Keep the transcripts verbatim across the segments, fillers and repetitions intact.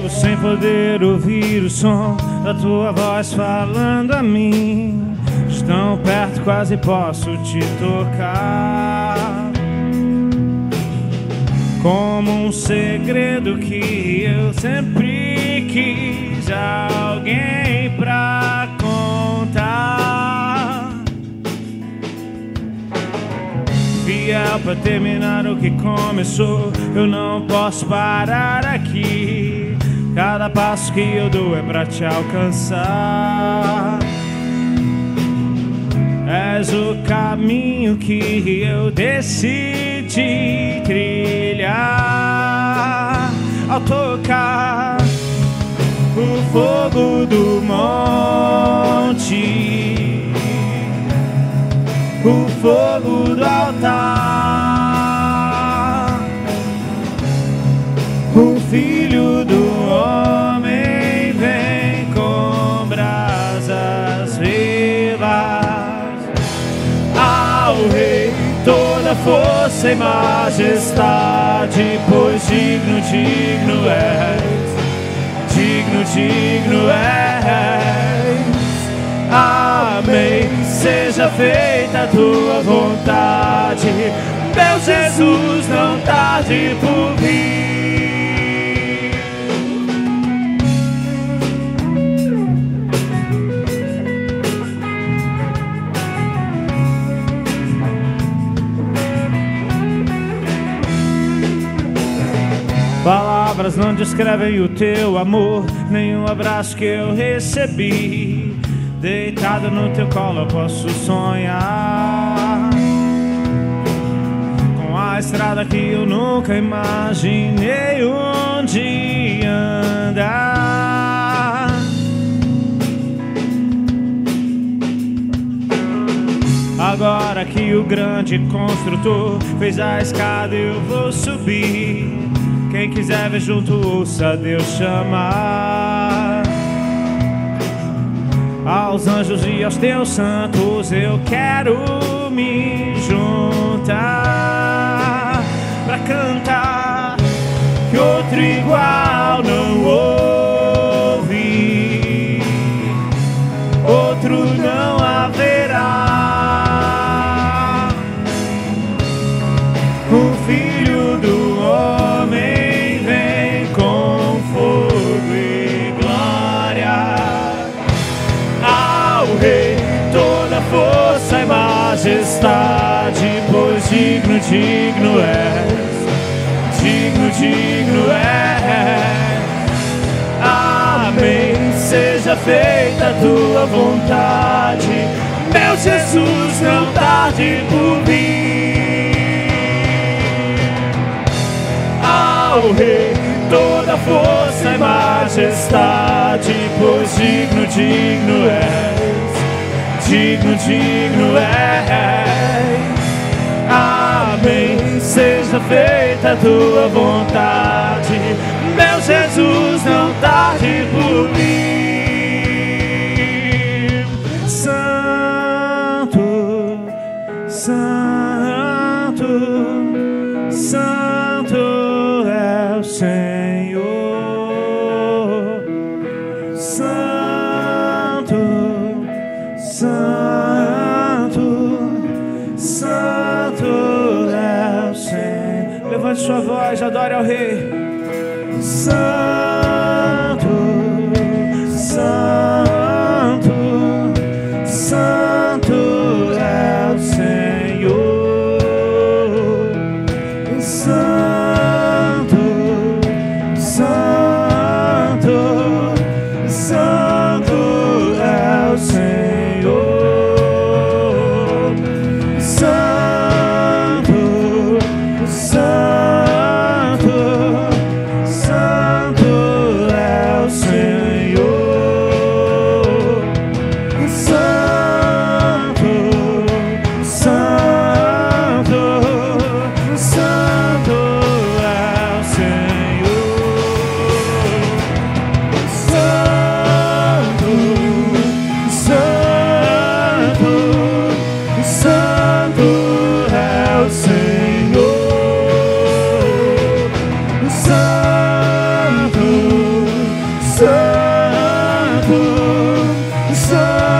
sem poder ouvir o som da tua voz falando a mim. Tão perto, quase posso te tocar, como um segredo que eu sempre quis alguém pra contar. Fiel pra terminar o que começou, eu não posso parar aqui. Cada passo que eu dou é pra te alcançar. És o caminho que eu decidi trilhar. Ao tocar o fogo do monte, o fogo do altar, o Filho do homem vem com brasas vivas. Ao Rei toda força e majestade, pois digno, digno és, digno, digno és. Amém. Seja feita a tua vontade, meu Jesus, não tarde por vir. Palavras não descrevem o teu amor, nem o abraço que eu recebi. Deitado no teu colo eu posso sonhar com a estrada que eu nunca imaginei um dia andar. Agora que o grande construtor fez a escada, eu vou subir. Quem quiser ver junto, ouça Deus chamar. Aos anjos e aos teus santos eu quero me juntar pra cantar que outro igual não houve, outro não haverá. O Filho do homem vem com fogo e glória. Ao Rei toda força e majestade, pois digno, digno és, digno, digno és. Amém. Seja feita a tua vontade, meu Jesus, não tarde por vir. Ao Rei toda força e majestade, pois digno, digno és, digno, digno és. Amém. Seja feita a tua vontade, meu Jesus, não tarde por vir. Santo, Santo, Santo é o Senhor. Santo, Santo, Santo é o Senhor. Levante sua voz, adore ao Rei. Santo, Santo, Santo é o Senhor. Santo, Santo, Santo é o Senhor. Santo, Santo, Santo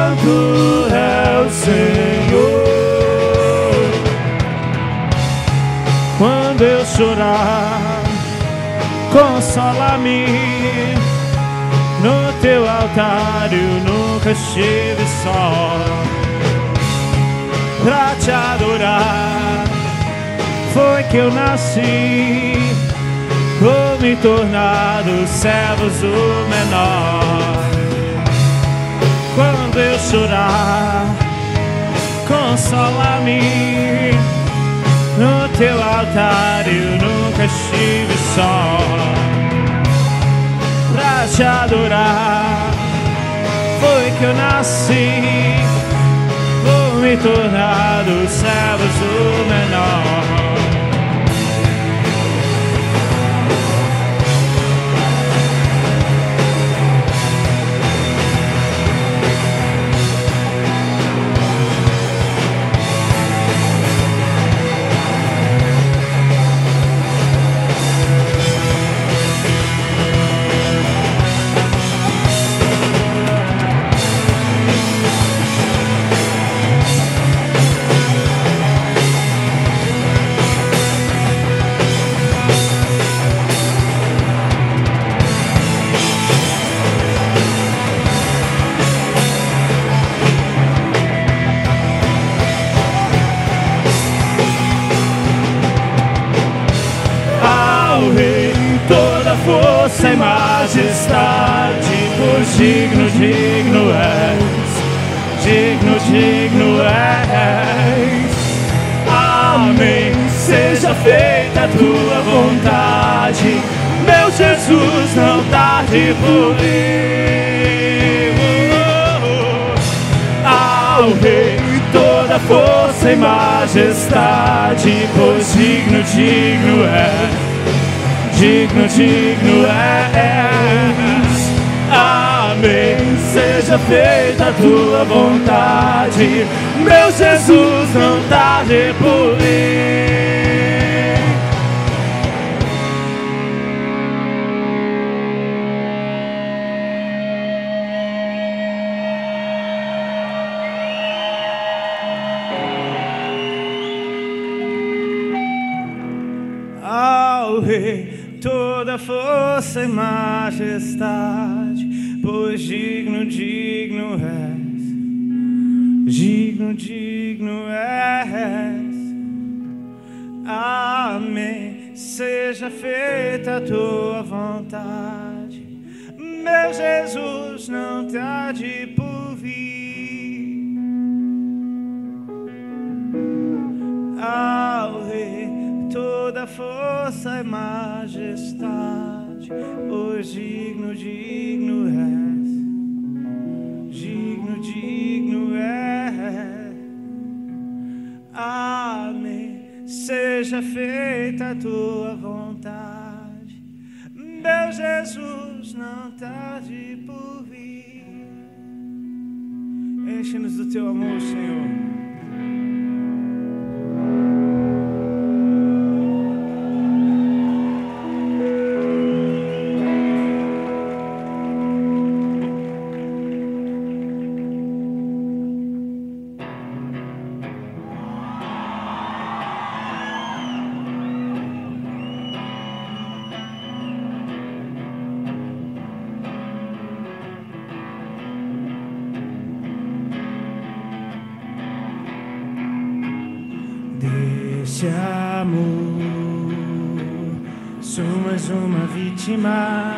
Santo é o Senhor. Quando eu chorar, consola-me. No teu altar eu nunca estive só. Pra te adorar foi que eu nasci. Vou me tornar dos servos o menor. Quando eu chorar, consola-me. No teu altar eu nunca estive só. Pra te adorar foi que eu nasci. Vou me tornar dos servos o menor. Força e majestade, pois digno, digno és, digno, digno és. Amém. Seja feita a tua vontade, meu Jesus, não tarde por vir. Ao Rei toda força e majestade, pois digno, digno és. Digno, digno és. Amém. Seja feita a tua vontade, meu Jesus, não tarde por vir. Ao Rei toda força e majestade, pois digno, digno és, digno, digno és. Amém. Seja feita a tua vontade, meu Jesus, não tarde por vir. Ao Rei toda força e majestade, pois digno, digno és, digno, digno és. Amém. Seja feita a tua vontade, meu Jesus, não tarde por vir. Enche-nos do teu amor, Senhor. Desse amor sou mais uma vítima.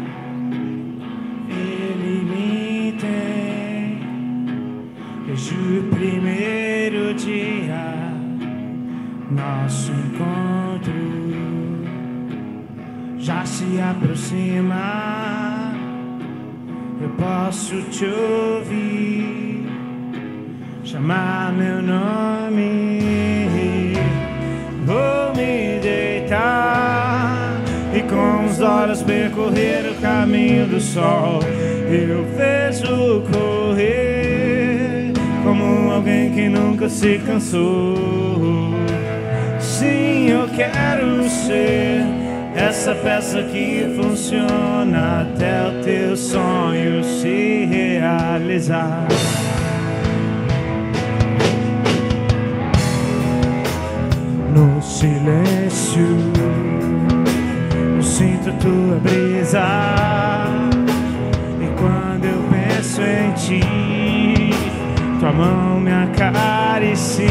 Ele me tem desde o primeiro dia. Nosso encontro já se aproxima. Eu posso te ouvir chamar meu nome. Vou me deitar e com os olhos percorrer o caminho do sol. Eu vejo correr como alguém que nunca se cansou. Sim, eu quero ser essa peça que funciona até o teu sonho se realizar. silêncio, eu sinto tua brisa. E quando eu penso em ti, tua mão me acaricia.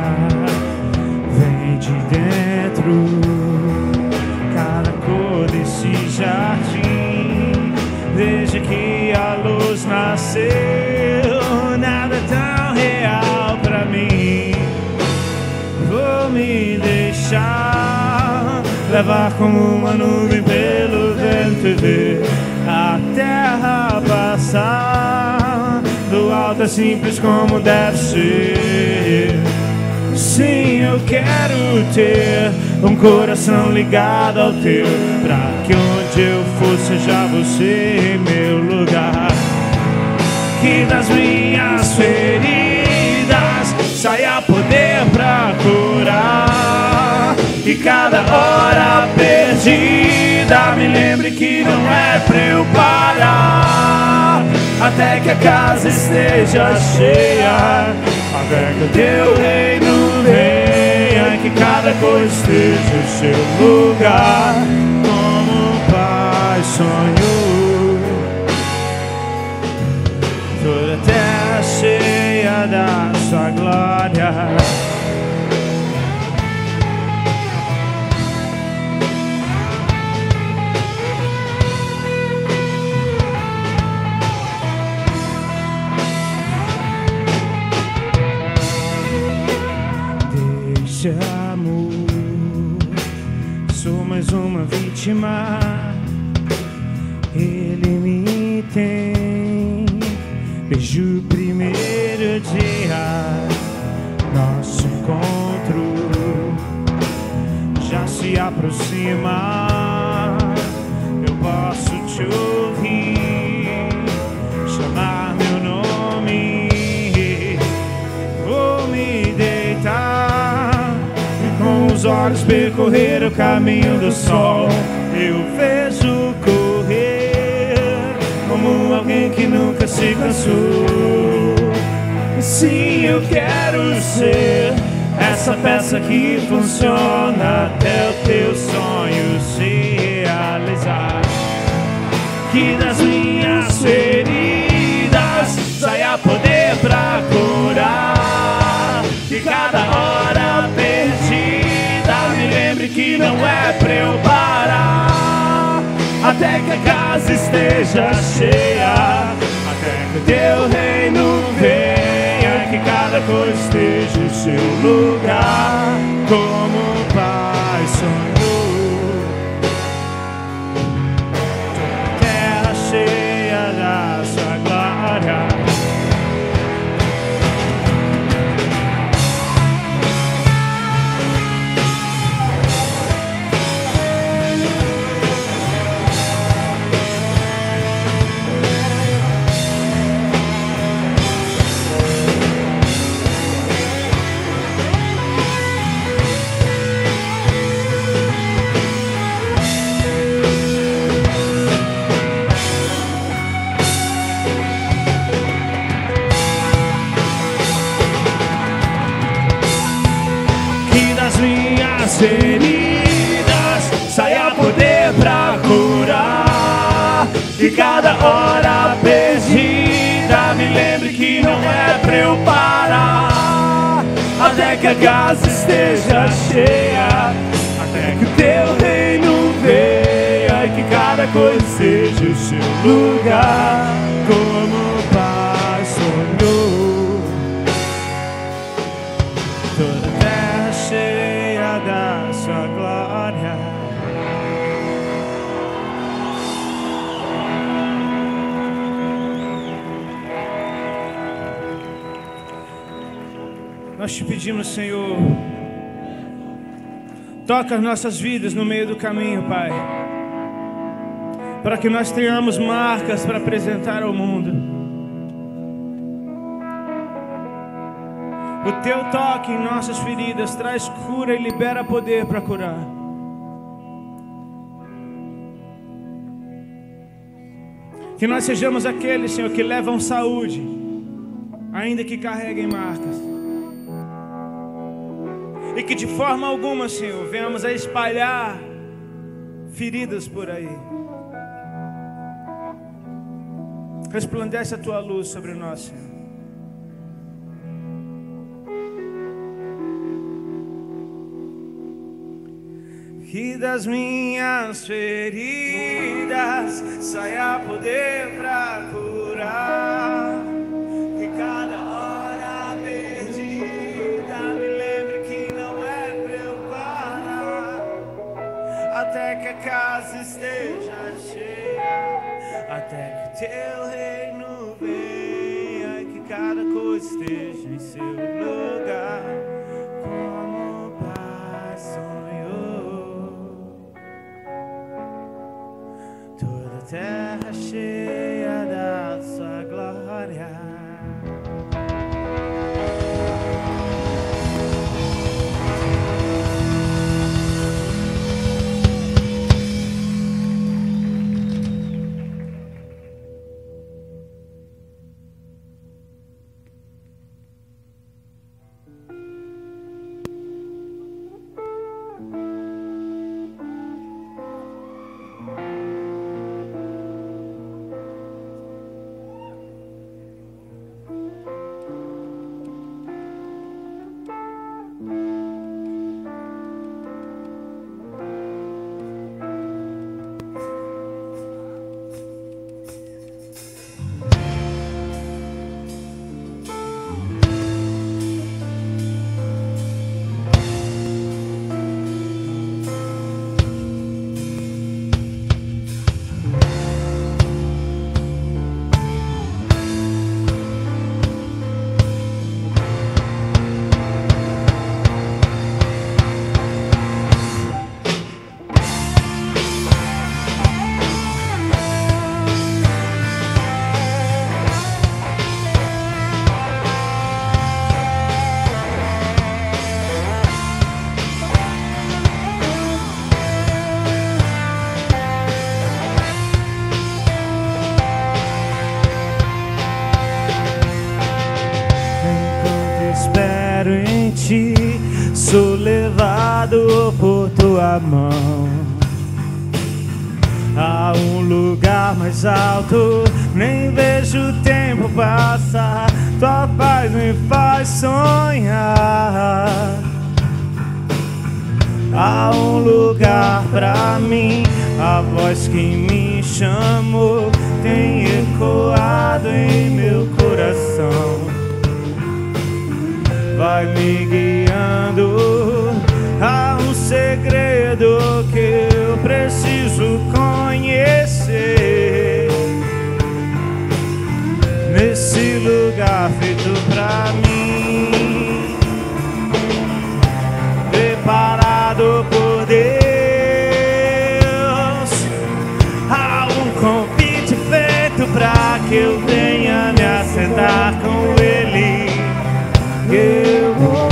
Vem de dentro, cada cor desse jardim. Desde que a luz nasceu, nada é tão real pra mim. Vou me deixar levar como uma nuvem pelo vento e ver a terra passar. Do alto é simples como deve ser. Sim, eu quero ter um coração ligado ao teu, pra que onde eu for seja você meu lugar. Que das minhas feridas saia poder pra curar. Que cada hora perdida me lembre que não é pra eu parar. Até que a casa esteja cheia, até que o teu reino venha, que cada coisa esteja em seu lugar, como o Pai sonhou. Toda a terra cheia da sua glória. Deixa, amor, sou mais uma vítima. Ele me tem desde o primeiro dia. Nosso encontro já se aproxima. Eu posso te ouvir chamar meu nome. Vou me deitar e com os olhos percorrer o caminho do sol. Eu vejo correr como alguém que nunca se cansou. Sim, eu quero ser essa peça que funciona até o teu sonho se realizar. Que das minhas feridas saia poder pra curar. Que cada hora perdida me lembre que não é pra eu parar. Até que a casa esteja cheia, até que o teu reino venha, que cada coisa esteja em seu lugar, como o Pai sonhou. Toda terra cheia da sua glória. Feridas saia poder pra curar. E cada hora perdida me lembre que não é pra eu parar. Até que a casa esteja cheia, até que o teu reino venha, e que cada coisa seja o seu lugar, como o Pai sonhou. Toda a terra cheia da sua glória. Nós te pedimos, Senhor, toca as nossas vidas no meio do caminho, Pai, para que nós tenhamos marcas para apresentar ao mundo. O teu toque em nossas feridas traz cura e libera poder para curar. Que nós sejamos aqueles, Senhor, que levam saúde, ainda que carreguem marcas. e que de forma alguma, Senhor, venhamos a espalhar feridas por aí. Resplandece a tua luz sobre nós, Senhor. Que das minhas feridas saia poder pra curar. Que cada hora perdida me lembre que não é pra eu parar. Até que a casa esteja cheia, até que teu reino venha, e que cada coisa esteja em seu lugar, como o Pai sonhou. Toda a terra cheia da sua glória. Sou levado por tua mão a um lugar mais alto, nem vejo o tempo passar. Tua paz me faz sonhar. Há um lugar pra mim, a voz que me chamou tem ecoado em meu coração. Vai me guiando a um segredo que eu preciso conhecer. Nesse lugar feito pra mim, preparado por Deus, há um convite feito pra que eu venha me assentar com Ele. Eu vou,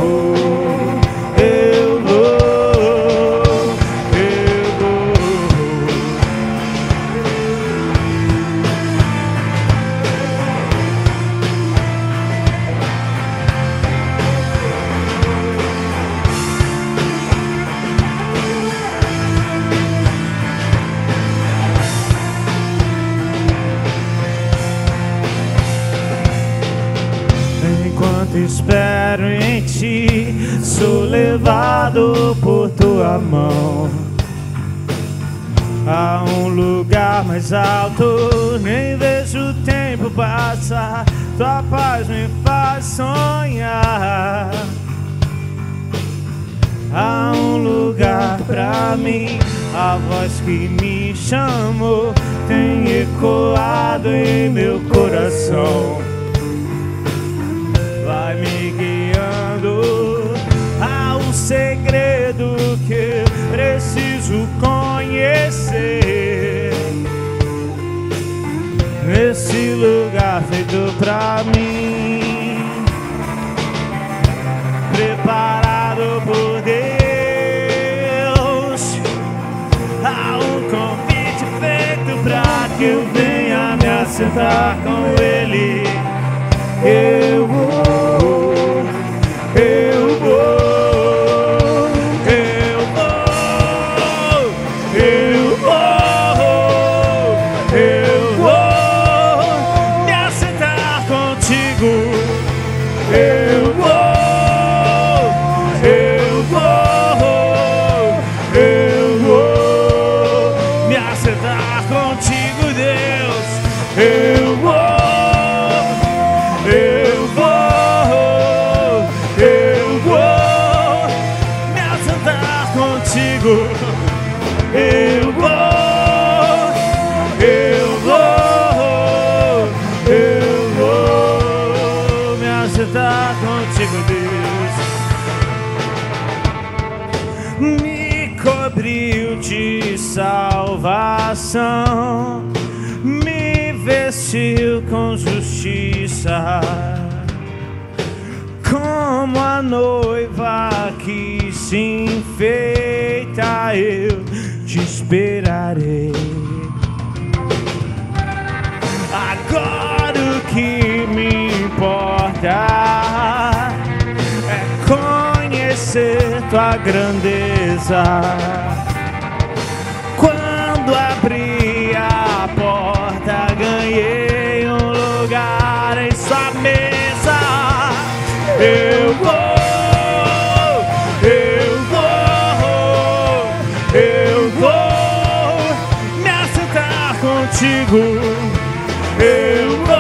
eu vou, eu vou. Enquanto espero em ti, sou levado por tua mão a um lugar mais alto, nem vejo o tempo passar. Tua paz me faz sonhar. Há um lugar pra mim, a voz que me chamou tem ecoado em meu coração. Vai me guiando a um segredo que eu preciso conhecer. Nesse lugar feito pra mim, preparado por Deus, há um convite feito pra que eu venha me assentar com Ele. Eu vou, eu vou. sentar contigo, Deus. Me cobriu de salvação, me vestiu com justiça, como a noiva que se enfeita, eu te esperarei. Agora o que me importa é conhecer tua grandeza. Quando abri a porta, ganhei um lugar em sua mesa. Eu vou, eu vou, eu vou me assentar contigo. Eu vou,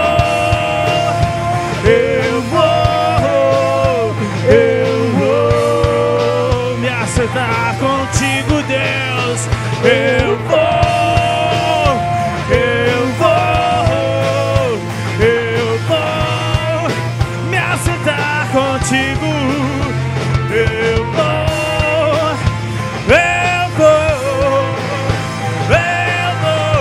eu vou, eu vou me assentar contigo, Deus. Eu vou, eu vou, eu vou me assentar contigo. Eu vou, eu vou, eu vou.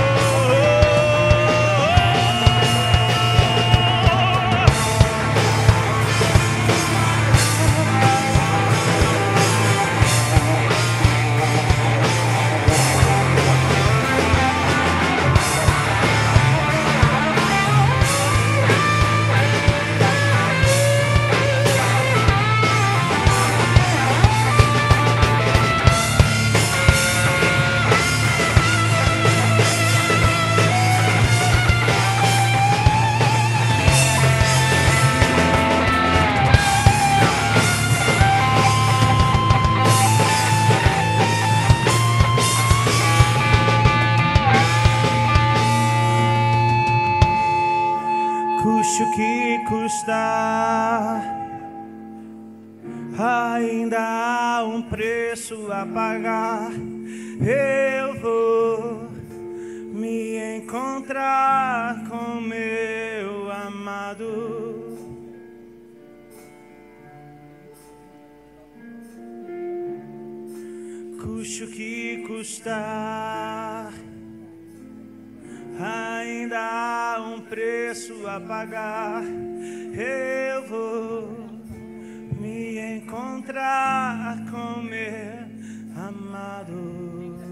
Custe o que custar, ainda há um preço a pagar. Eu vou me encontrar com meu amado. Custe o que custar, ainda há um preço a pagar. Eu vou me encontrar com meu amado.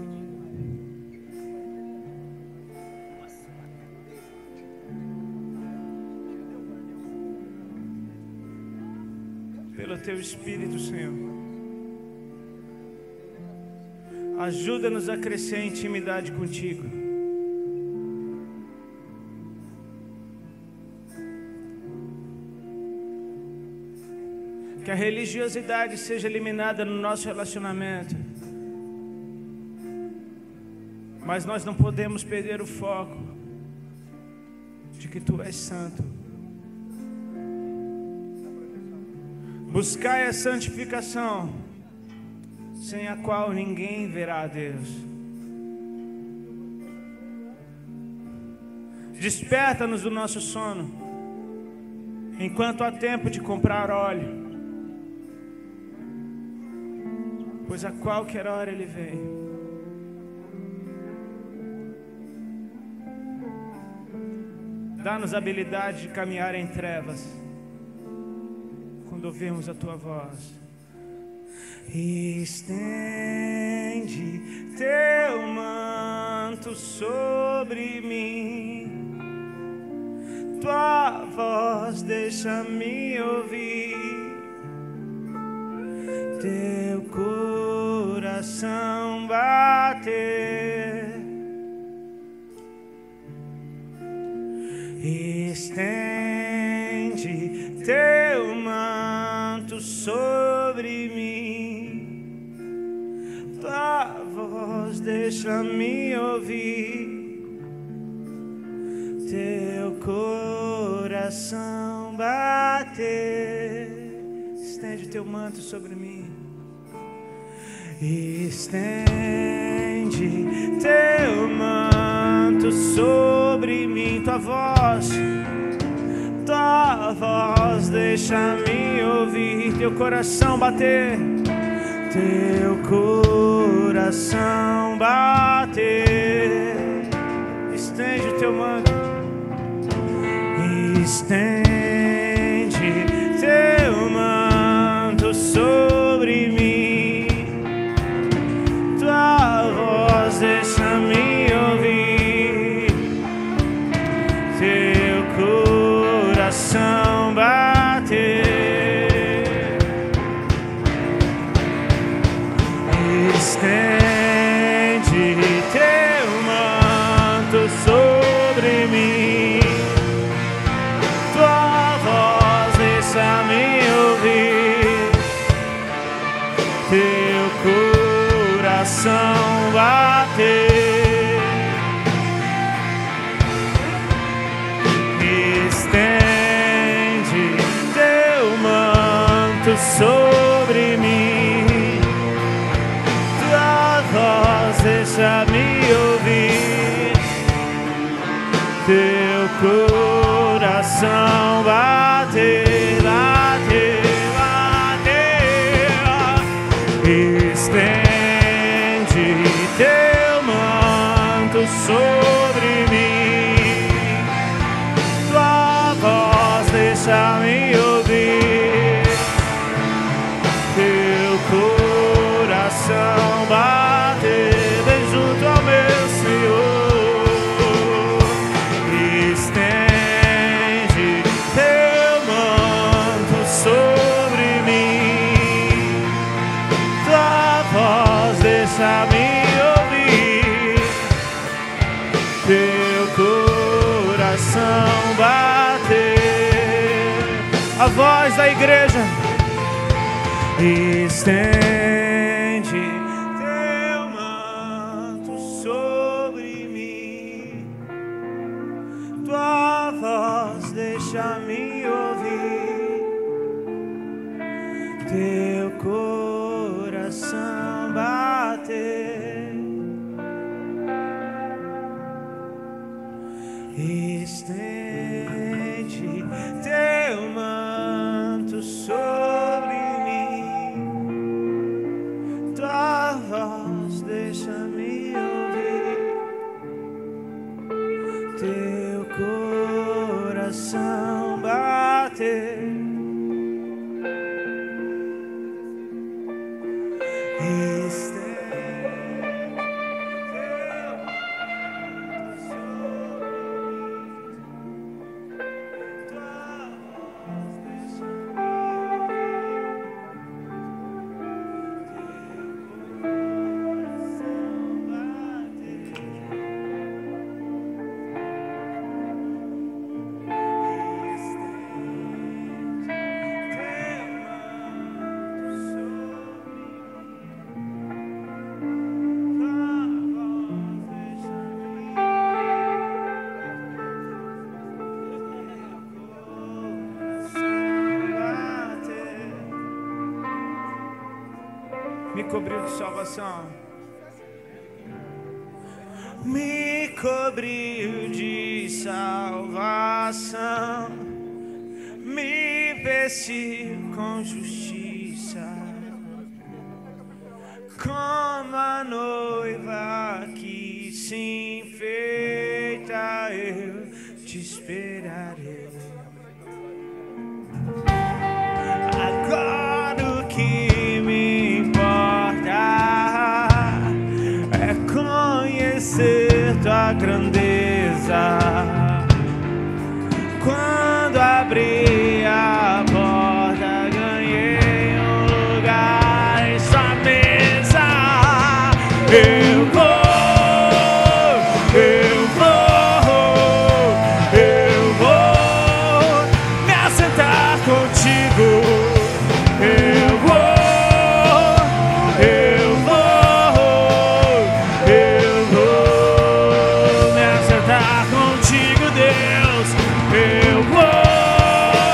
Pelo teu Espírito, Senhor, ajuda-nos a crescer em intimidade contigo. Que a religiosidade seja eliminada no nosso relacionamento. Mas nós não podemos perder o foco de que Tu és santo. Buscai a santificação, sem a qual ninguém verá a Deus. Desperta-nos do nosso sono, enquanto há tempo de comprar óleo, pois a qualquer hora Ele vem. Dá-nos a habilidade de caminhar em trevas, quando ouvirmos a Tua voz. Estende Teu manto sobre mim, Tua voz deixa-me ouvir, Teu coração bater. Estende Teu manto sobre mim, Tua voz deixa-me ouvir, Teu coração bater. Estende Teu manto sobre mim. Estende Teu manto sobre mim. Tua voz, Tua voz voz deixa-me ouvir, teu coração bater, teu coração bater. Estende o teu manto, estende teu manto sobre mim, tua voz deixa-me ouvir, teu coração bater. Estende teu manto sobre mim, tua voz deixa-me ouvir, teu coração bater. Estende teu manto sobre mim, tua voz deixa-me ouvir, teu coração bater, bater, bater. Estende teu manto sobre mim, tua voz deixa-me ouvir, teu coração bater. Vem junto ao meu Senhor. Estende teu manto sobre mim, tua voz deixa-me ouvir, teu coração bater. A voz da igreja. Estende teu manto sobre mim, tua voz deixa-me ouvir, teu coração bater. Estende teu manto sobre mim, tua voz deixa-me ouvir, teu coração bater. Me cobriu de salvação, me cobriu de salvação, me vestiu com justiça, como a noiva que se enfeita, eu te esperarei. Agora o que me importa é conhecer tua grandeza. Quando abri a porta, ganhei um lugar em sua mesa. Eu vou, eu vou, eu vou me assentar contigo. Eu vou, eu vou, eu vou me assentar contigo, Deus. Eu vou.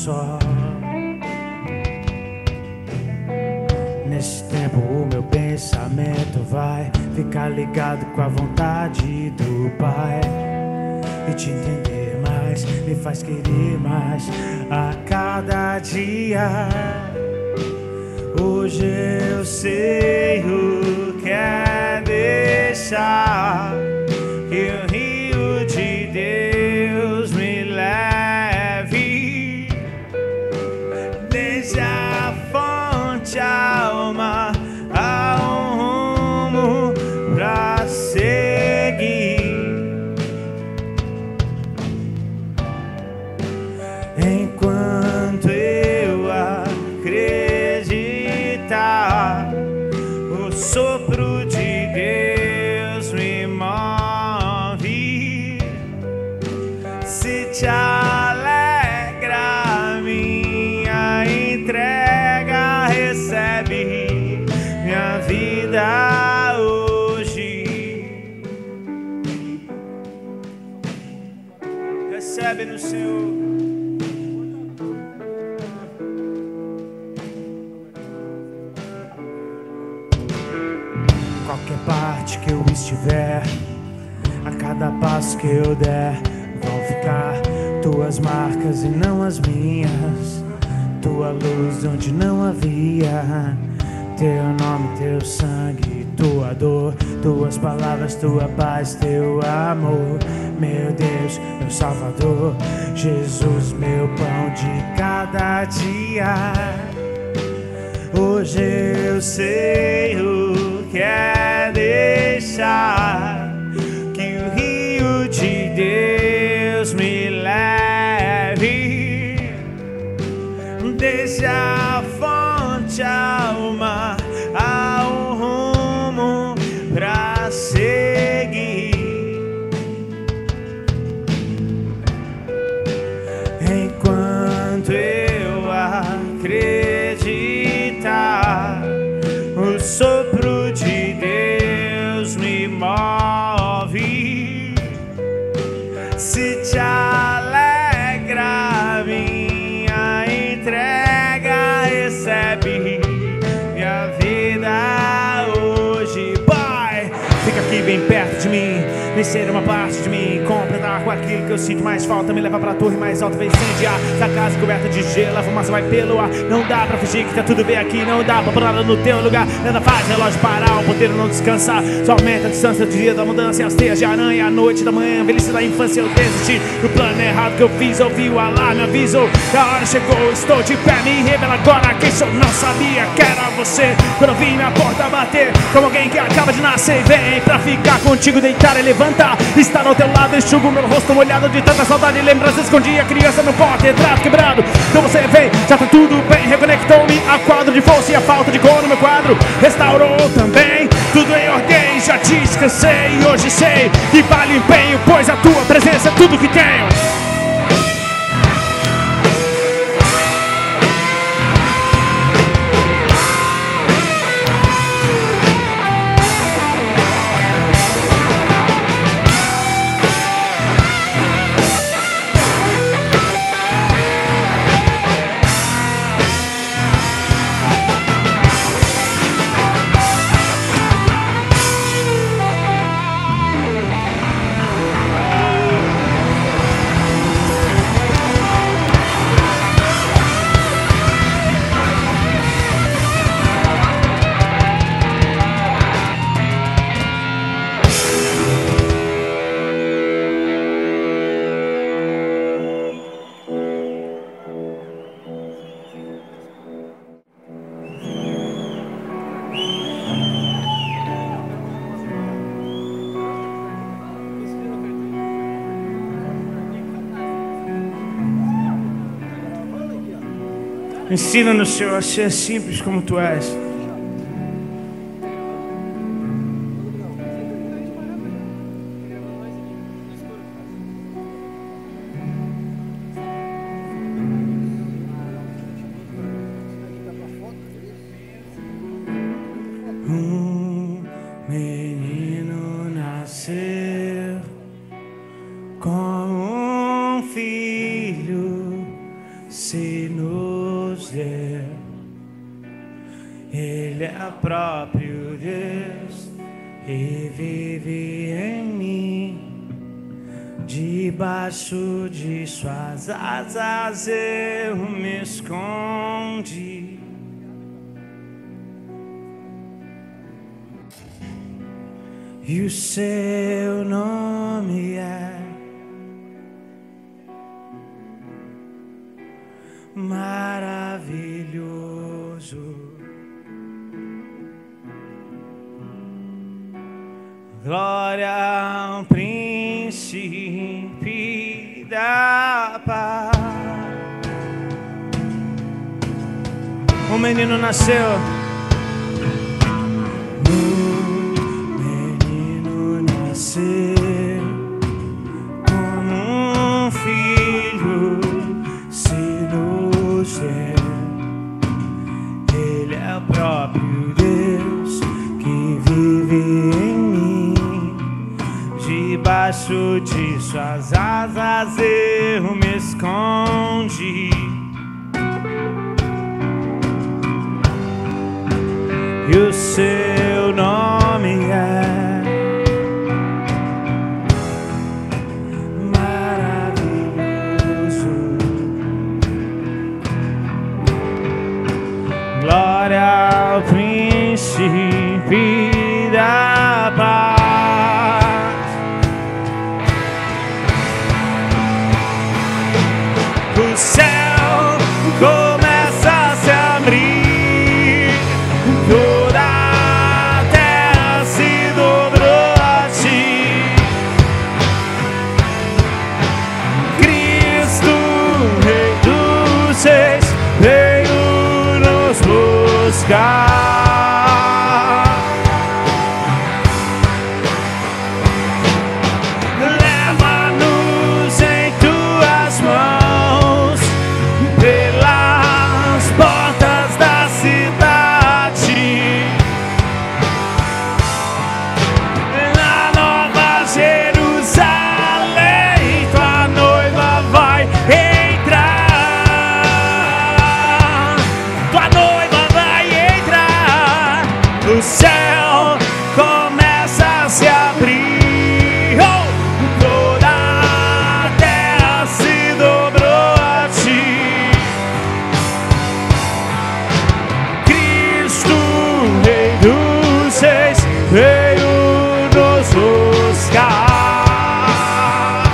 só. Nesse tempo o meu pensamento vai ficar ligado com a vontade do Pai. E te entender mais me faz querer mais a cada dia. Hoje eu sei o que é deixar que o rio de Deus me leve, desde a fonte ao mar, há um rumo pra seguir. Enquanto eu acreditar, o sopro de Deus me move. Se te alegra minha entrega, recebe minha vida hoje. Recebe no Senhor. Qualquer parte que eu estiver, a cada passo que eu der, vão ficar tuas marcas e não as minhas. Tua luz onde não havia, teu nome, teu sangue, tua dor, tuas palavras, tua paz, teu amor. Meu Deus, meu Salvador, Jesus, meu pão de cada dia. Hoje eu sei o que é deixar que o rio de Deus me leve, desde a fonte ao mar, há um rumo pra seguir. Enquanto eu acreditar, o sopro de Deus me move. Se te alegra minha entrega, recebe minha vida hoje. Pai, fica aqui bem perto de mim, vem ser uma parte de mim, completar com aquilo que eu sinto mais falta. Me leva pra torre mais alta, vem incendiar essa casa coberta de gelo, a fumaça vai pelo ar. Não dá pra fingir que tá tudo bem aqui, não dá pra pôr nada no teu lugar. Nada faz relógio parar, o ponteiro não descansar. Só aumenta a distância do dia da mudança e as teias de aranha. A noite da manhã, velhice da infância, eu desisti do plano errado que eu fiz. Ouvi o alarme, avisou que a hora chegou. Estou de pé, me revela agora quem sou. Não sabia que era você quando eu vi minha porta bater, como alguém que acaba de nascer. Vem pra ficar contigo, deitar e levantar, estar ao teu lado, enxugo meu rosto molhado de tanta saudade. Lembranças escondi a criança no porta-retrato quebrado. Então você vem, já tá tudo bem. Reconectou-me a quadro de força e a falta de cor no meu quadro. Restaurou também tudo em ordem. Já te descansei e hoje sei que vale o empenho, pois a tua presença é tudo que tenho. Ensina-nos, Senhor, a ser simples como Tu és. Um menino nasceu como um filho, se Ele é o próprio Deus e vive em mim. Debaixo de suas asas eu me escondi. E o seu nome é maravilhoso. Glória ao príncipe da paz. Um menino nasceu. Um menino nasceu como um filho se nos deu. Ele é o próprio Deus que vive em mim. Debaixo de suas asas eu me escondi. E o seu nome é maravilhoso. Glória ao príncipe da paz. O céu começa a se abrir, toda a terra se dobrou a ti. Cristo, Rei dos Reis, veio nos buscar. Leva-nos em tuas mãos pelas portas da cidade, na Nova Jerusalém, tua noiva vai entrar, tua noiva vai entrar. O céu começa a se abrir, oh! Toda a terra se dobrou a ti. Cristo, Rei dos Reis, veio nos buscar.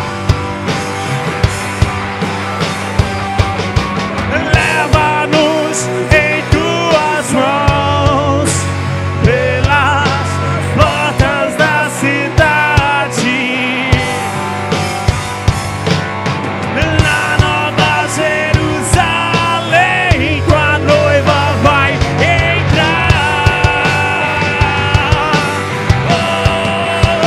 Leva-nos em tuas mãos pelas portas da cidade, na Nova Jerusalém, tua noiva vai entrar. Oh, oh,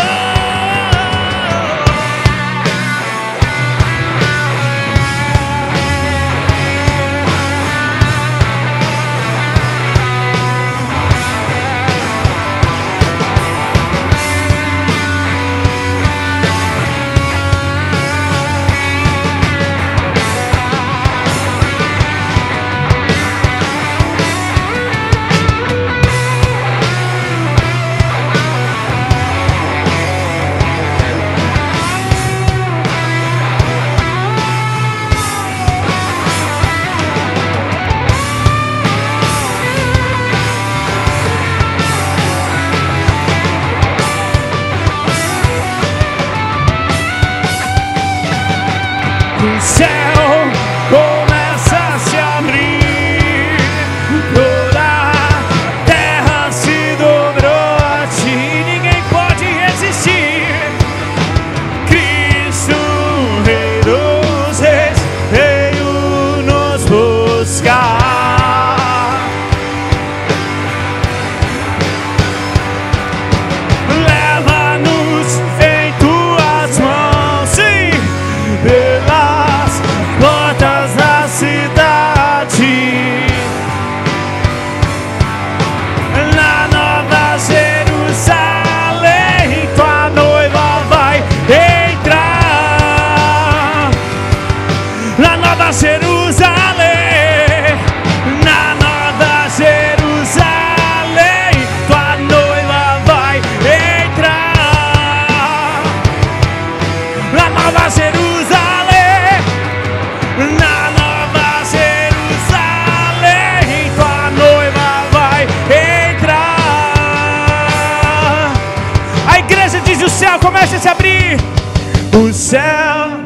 o céu começa a se abrir, toda a terra se dobrou a ti. Ninguém pode resistir. Cristo, Rei dos Reis, veio nos buscar. Leva-nos em tuas mãos, sim, pelas portas da cidade, na Nova Jerusalém, tua noiva vai entrar. Na Nova Jerusalém, na Nova Jerusalém. se abrir. O céu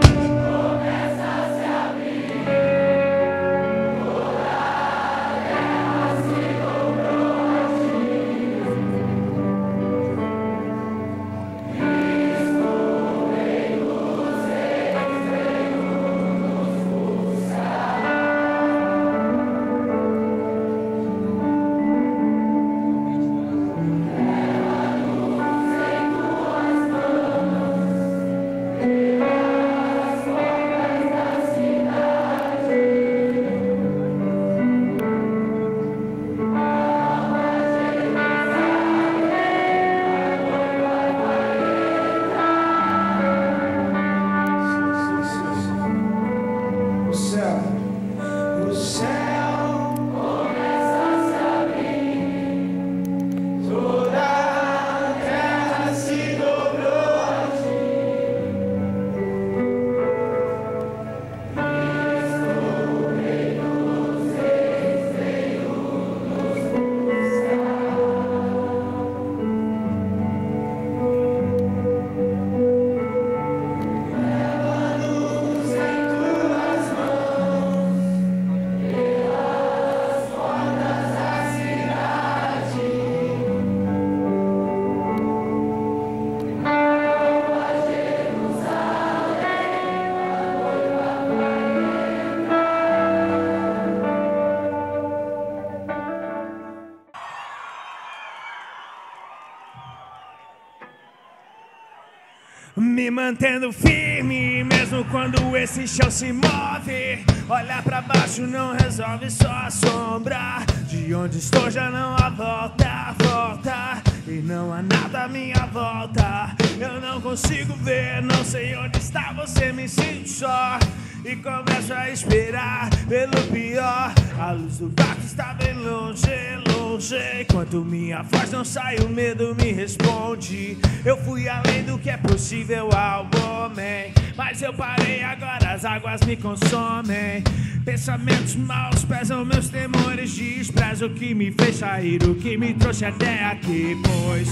me mantendo firme, mesmo quando esse chão se move. Olhar pra baixo não resolve, só assombrar. De onde estou já não há volta, volta. E não há nada à minha volta. Eu não consigo ver, não sei onde está você, me sinto só. E começo a esperar pelo pior. A luz do quarto está bem longe, longe. Enquanto minha voz não sai, o medo me responde. Eu fui além do que é possível ao homem, mas eu parei agora, as águas me consomem. Pensamentos maus pesam meus temores, desprezo o que me fez sair, o que me trouxe até aqui. Pois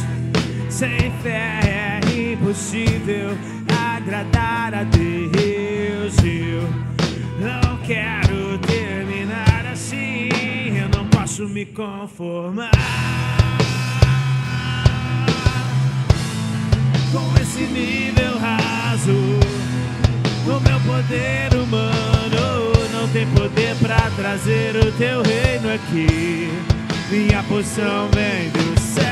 sem fé é impossível agradar a Deus. Eu não quero terminar assim, eu não posso me conformar com esse nível raso. O meu poder humano não tem poder pra trazer o teu reino aqui. Minha porção vem do céu.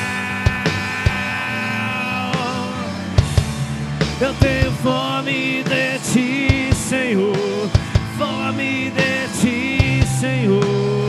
Eu tenho fome de ti, Senhor. Fome de ti, Senhor.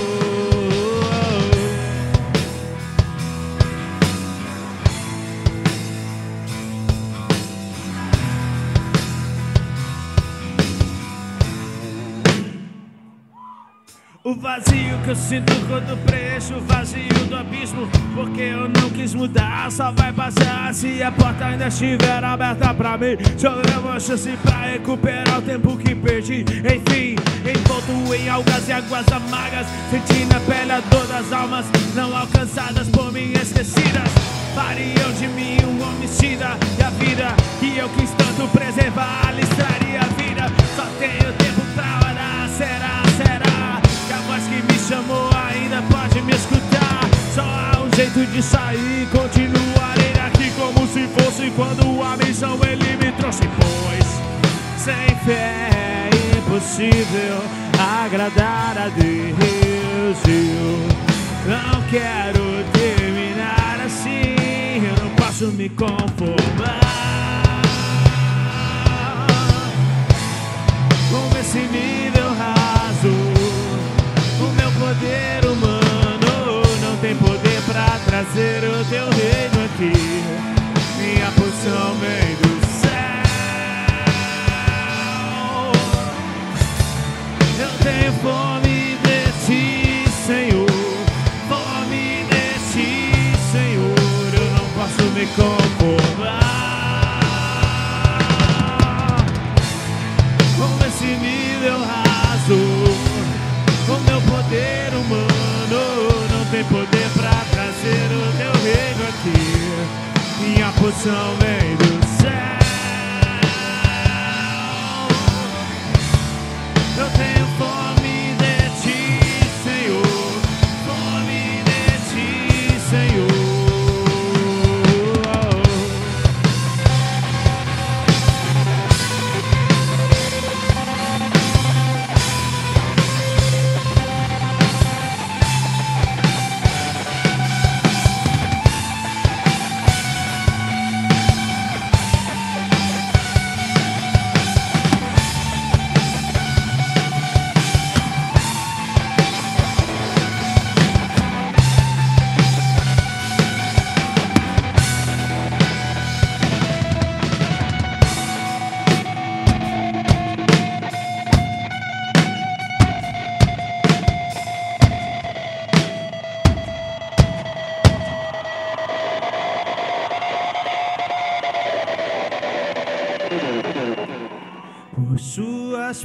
O vazio que eu sinto quando preencho o vazio do abismo, porque eu não quis mudar, só vai passar se a porta ainda estiver aberta pra mim. Se eu der uma chance pra recuperar o tempo que perdi. Enfim, envolto em algas e águas amargas, senti na pele a dor das almas não alcançadas por mim, esquecidas. Fariam de mim um homicida, e a vida que eu quis tanto preservar listraria a vida. Só tenho tempo pra orar, será, será que a voz que me chamou ainda pode me escutar? Só há um jeito de sair, continuarei aqui como se fosse quando a missão ele me trouxe. Pois sem fé é impossível agradar a Deus. Eu não quero terminar assim, eu não posso me conformar com esse nível raso. O meu poder humano não tem poder pra trazer o teu reino aqui. Minha porção vem do céu. Eu tenho fome de ti, Senhor. Fome de ti, Senhor. Eu não posso me conformar com esse nível raso. O meu poder humano não tem poder pra trazer o teu reino aqui. Minha porção vem do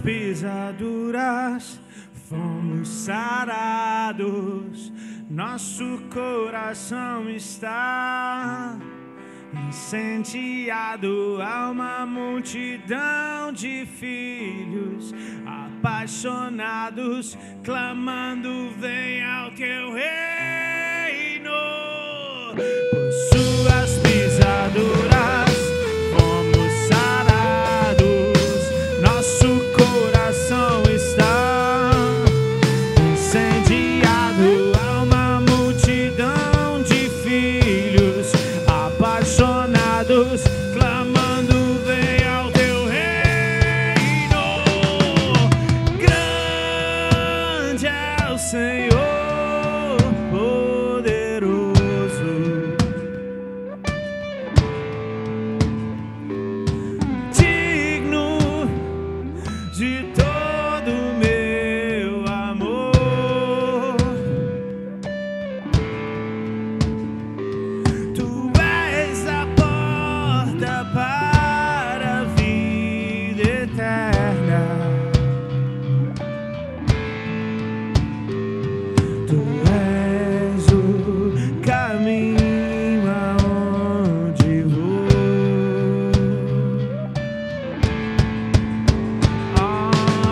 pisaduras fomos sarados, nosso coração está incendiado. Há uma multidão de filhos apaixonados clamando: vem ao teu reino. Por suas pisaduras fomos sarados, nosso coração está incendiado. Há uma multidão de filhos apaixonados clamando: vem ao teu reino. Grande é o Senhor, poderoso, digno de todo meu amor. Tu és a porta para a vida eterna. Tu és o caminho aonde vou. Ah,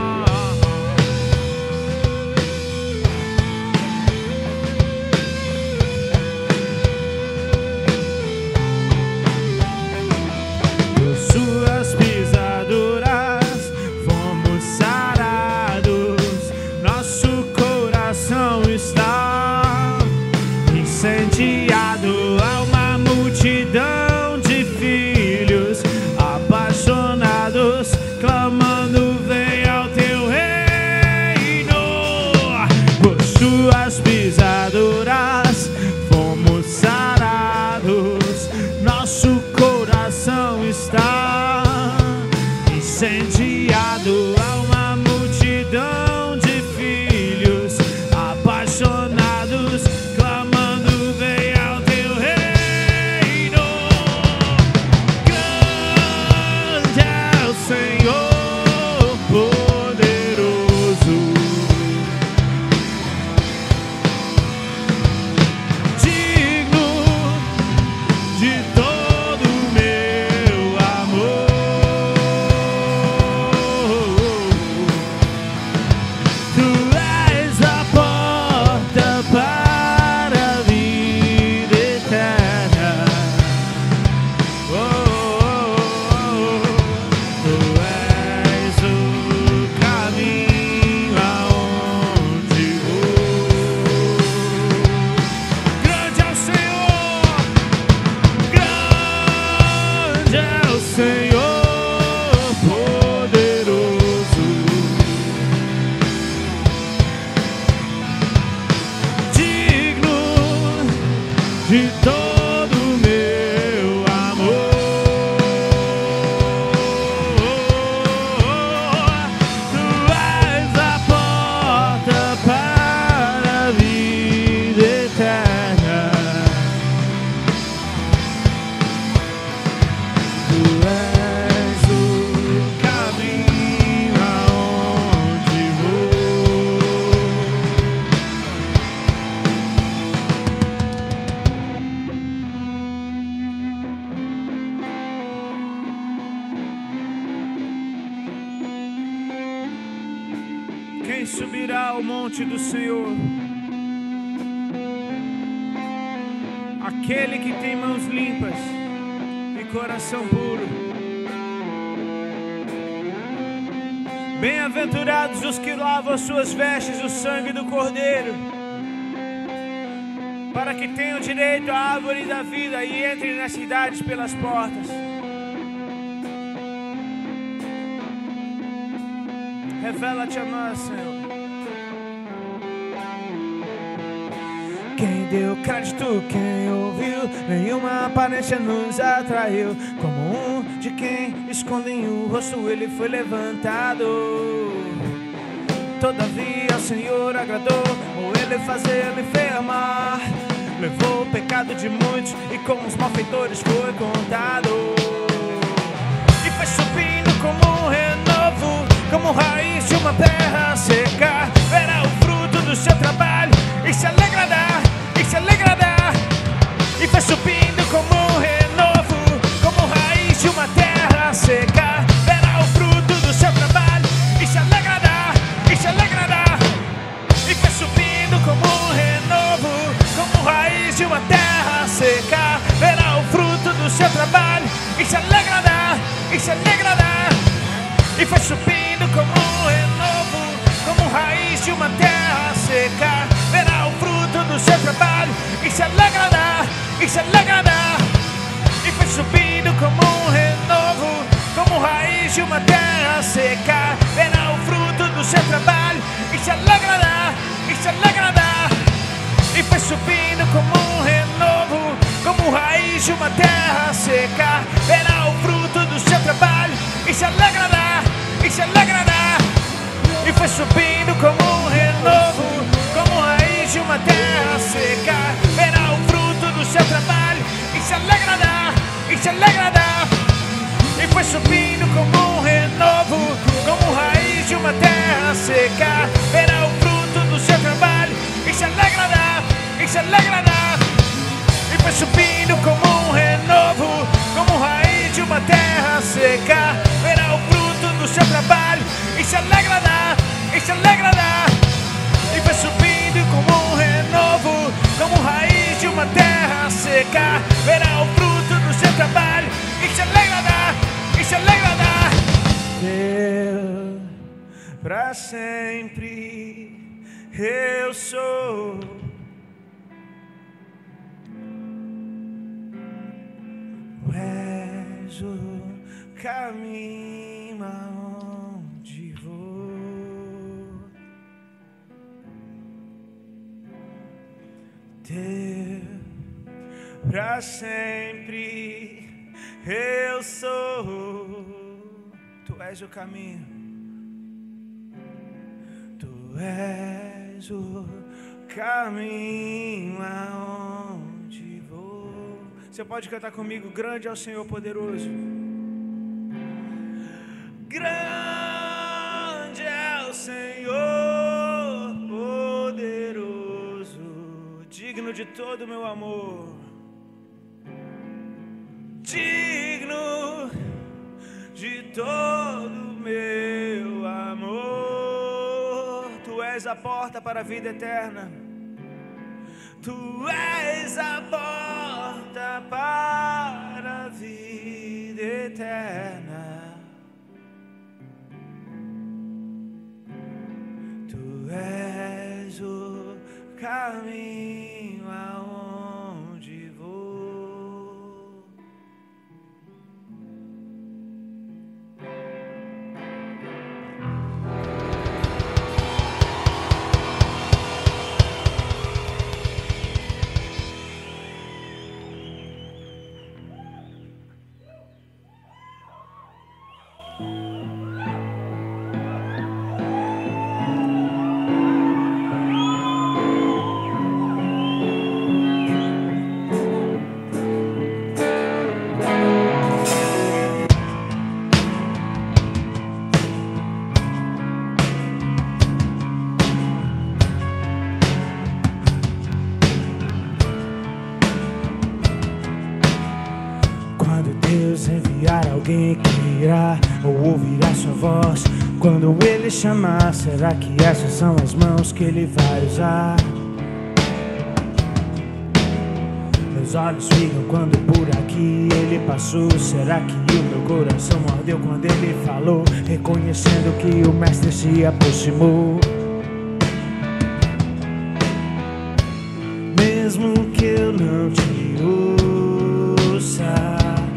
Por suas pisaduras fomos sarados, nosso coração está incendiado. Há uma multidão de filhos apaixonados clamando: vem ao teu reino. Por suas pisaduras fomos sarados, nosso coração está incendiado. Há uma multidão de filhos apaixonados clamando: vem ao teu reino. Grande é o Senhor, poderoso, digno de todo meu amor. Tu és a porta para a vida eterna. Oh, oh, oh. Tu és o caminho aonde vou. Grande é o Senhor, grande é o Senhor, poderoso, digno de todo meu amor. Tu és a porta para a vida eterna. Tu és o caminho aonde vou. Quem subirá ao monte do Senhor? Aquele que tem mãos limpas e coração puro. Bem-aventurados os que lavam as suas vestes no sangue do Cordeiro, para que tenham direito à árvore da vida e entrem nas cidades pelas portas. Revela-te a nós, Senhor. Quem deu crédito, quem ouviu, nenhuma aparência nos atraiu. Como um de quem escondem o rosto, ele foi levantado. Todavia o Senhor agradou, ou ele fazê-lo enfermar. Levou o pecado de muitos e com os malfeitores foi contado. E foi subindo como um renovo, como raiz de uma terra seca. Verá o fruto do seu trabalho e se alegrará, e se alegrará, e vai subindo como um renovo, como raiz de uma terra seca. Verá o fruto do seu trabalho e se alegrará, e se alegrará, e vai subindo como um renovo, como raiz de uma terra seca. Verá o fruto do seu trabalho e se alegrará, e se alegrará, e vai subindo como um renovo, como raiz de uma terra seca. Verá o fruto do seu trabalho e se alegrará, e se alegrará, e vai subindo como um renovo, como raiz de uma terra seca. Verá o fruto do seu trabalho e se alegrará, e se alegrará, e vai subindo como um renovo, como raiz de uma terra seca. Verá o fruto do seu trabalho e se alegrará, e se alegrará, e vai subindo como um renovo, como raiz de uma terra seca. Verá o fruto do seu trabalho e se alegrará, e se alegrará, e vai subindo como um renovo, como raiz de uma terra seca. Verá o fruto do seu trabalho e se alegrará, e se alegrará, e vai subindo como um renovo, como raiz de uma terra seca. Verá o fruto do seu trabalho e se alegrará, e se alegrará, e vai subindo como um renovo, como raiz de uma terra seca. Verá o fruto do seu trabalho e se alegrará, e se alegrará. Eu, pra sempre, eu sou. Tu és o caminho aonde vou. Teu, pra sempre eu sou. Tu és o caminho, tu és o caminho aonde vou. Você pode cantar comigo? Grande é o Senhor poderoso. Grande é o Senhor poderoso, digno de todo o meu amor, digno de todo o meu amor. Tu és a porta para a vida eterna, tu és a porta para a vida eterna. Tu és o caminho aonde vou. Alguém que irá ou ouvirá sua voz quando ele chamar? Será que essas são as mãos que ele vai usar? Meus olhos ficam quando por aqui ele passou. Será que o meu coração mordeu quando ele falou, reconhecendo que o mestre se aproximou? Mesmo que eu não te ouça,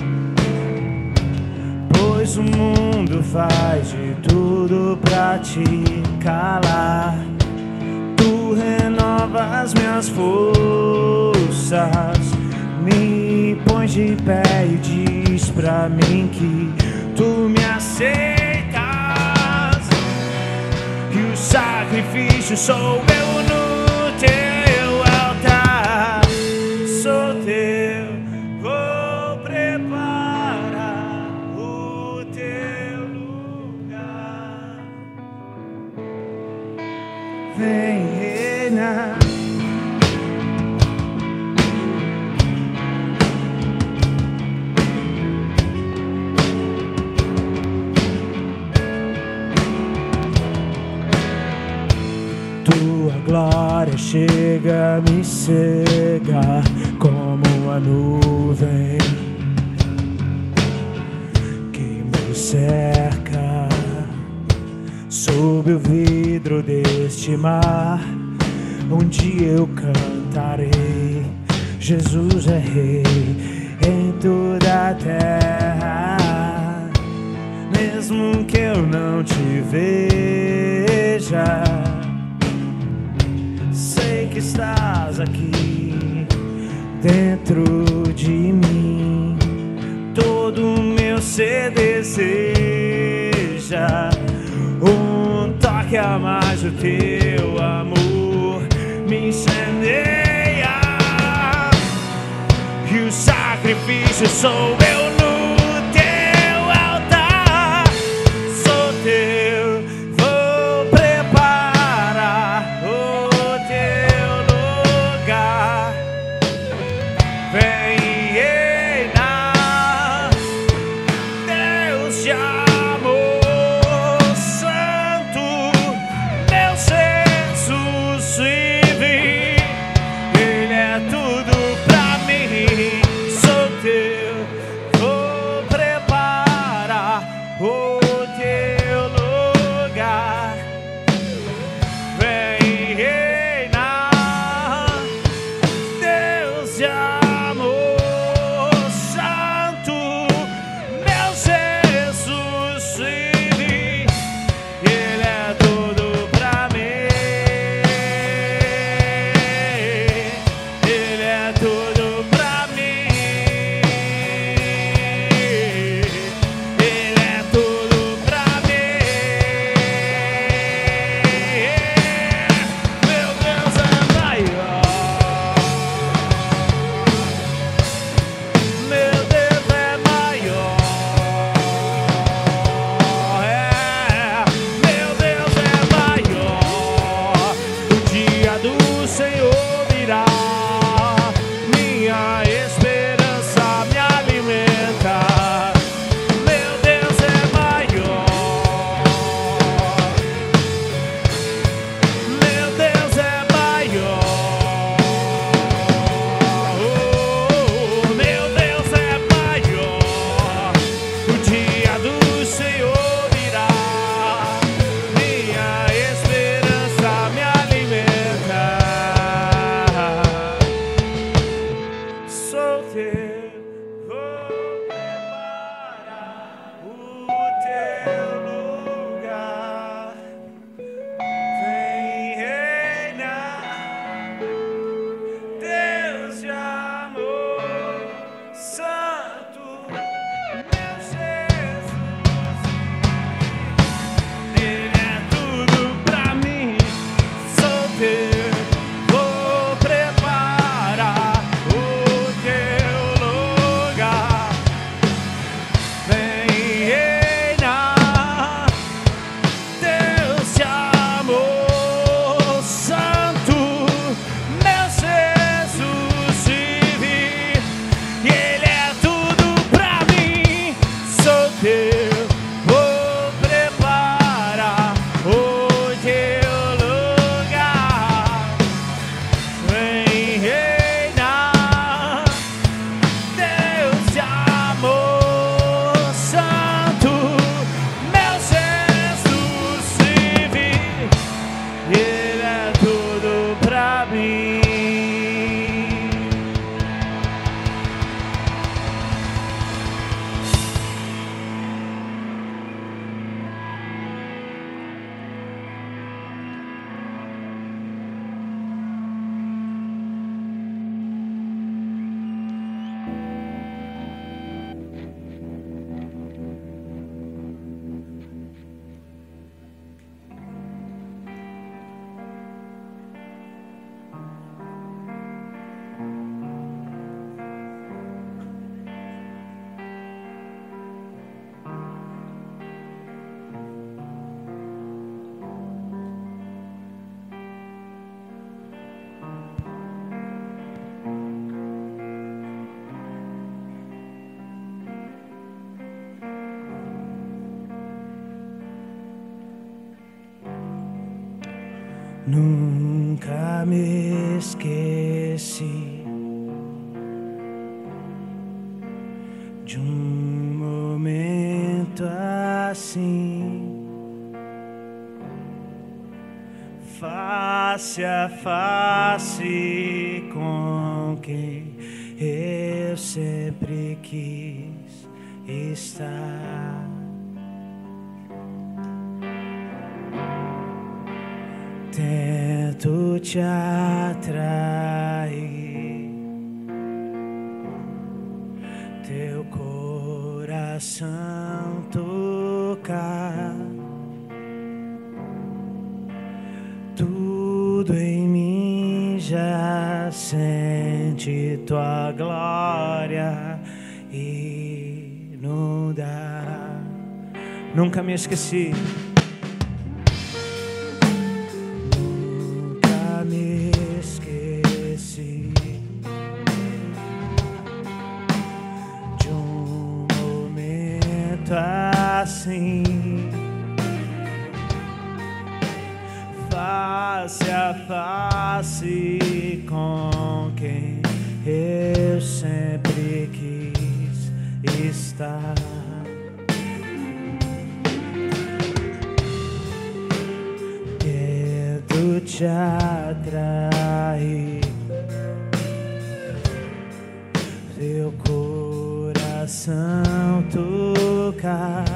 pois o mundo faz de tudo pra te calar, tu renovas minhas forças, me pões de pé e diz pra mim que tu me aceitas, e o sacrifício sou eu no teu altar. Sou teu, vou preparar o teu lugar. vem reinar. Tua glória chega, me cega como uma nuvem que me cerca. Sob o vidro deste mar, um dia eu cantarei: Jesus é Rei em toda a terra. Mesmo que eu não te veja, que estás aqui dentro de mim. Todo o meu ser deseja um toque a mais do teu amor. Me incendeia e o sacrifício sou eu no teu altar. Sou teu, vou preparar o Nunca me esqueci de um momento assim, face a face com quem eu sempre quis estar. Tento te atrair, teu coração tocar, tudo em mim já sente tua glória inundar. Nunca me esqueci. Me esqueci de um momento assim, face a face com quem eu sempre quis estar. Te atrair, teu coração tocar,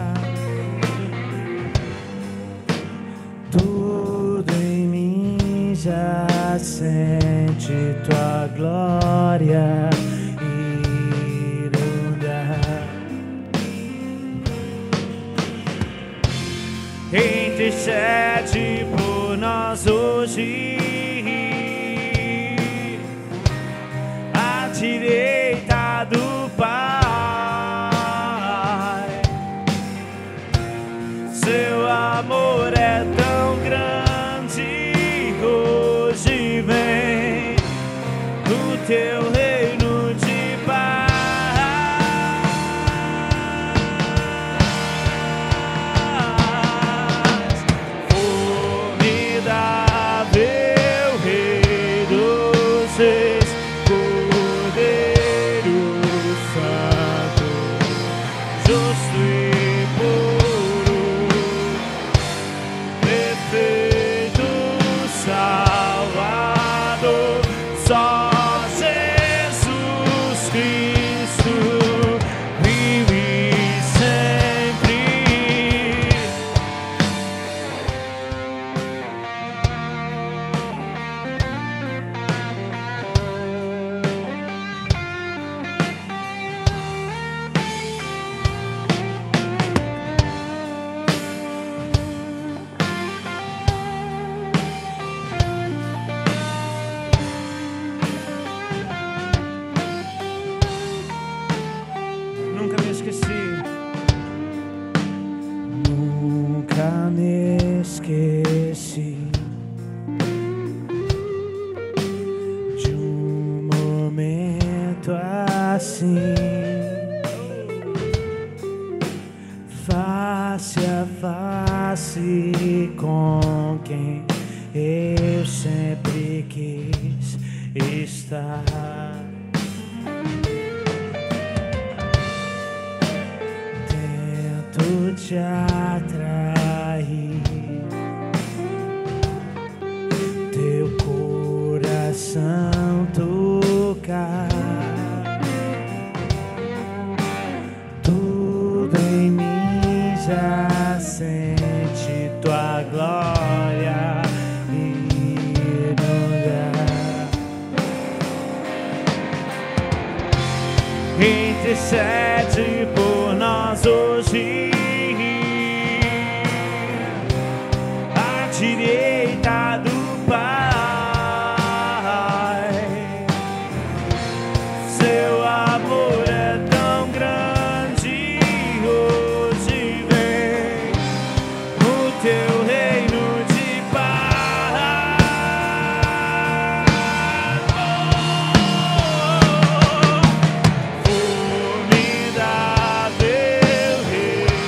tudo em mim já sente tua glória inundar. Intercede por nós hoje, à direita do Pai. Seu amor é tão grande, hoje vem no teu reino de paz. Nunca me esqueci. Nunca me esqueci de um momento assim, face a face com quem eu sempre quis estar. Te atrair, teu coração tocar, tudo em mim já sente tua glória inundar. Intercede por nós hoje, direita do Pai. Seu amor é tão grande, hoje vem no teu reino de paz. Formidável Rei,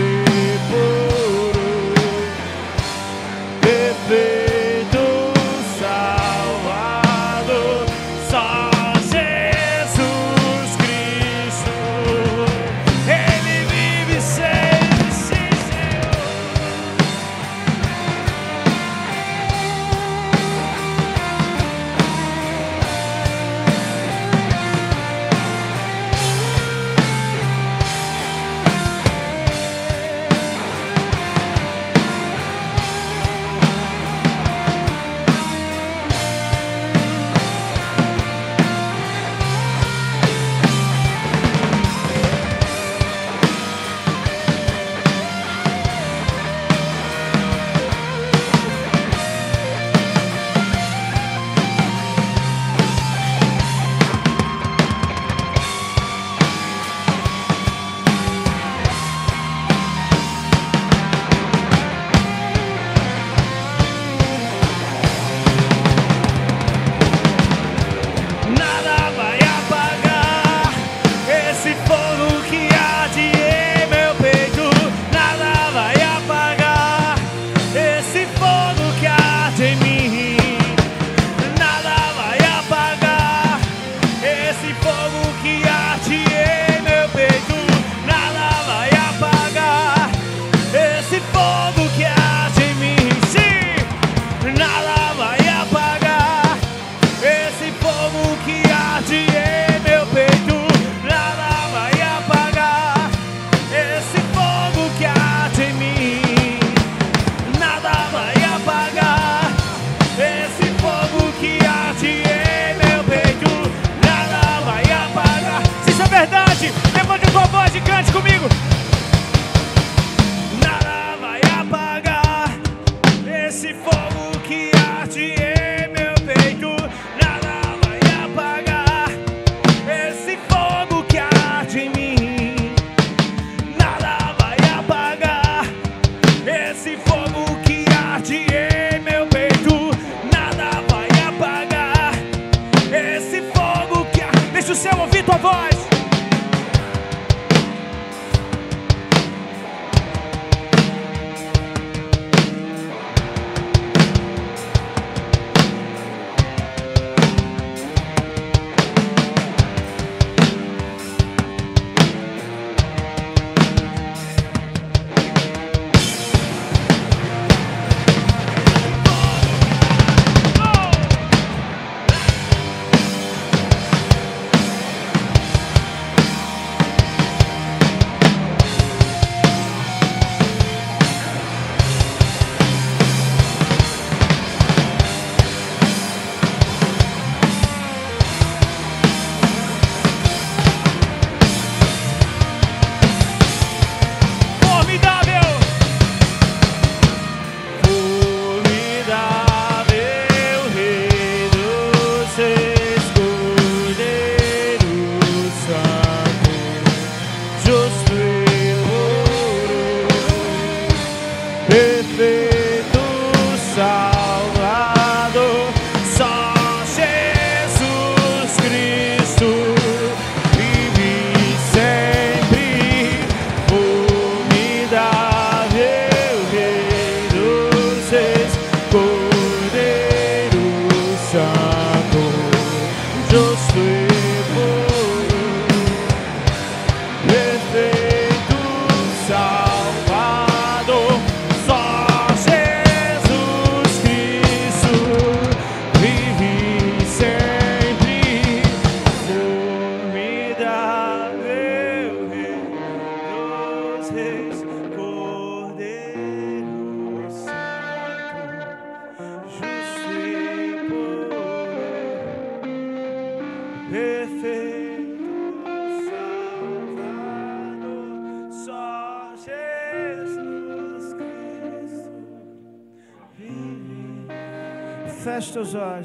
Feche teus olhos.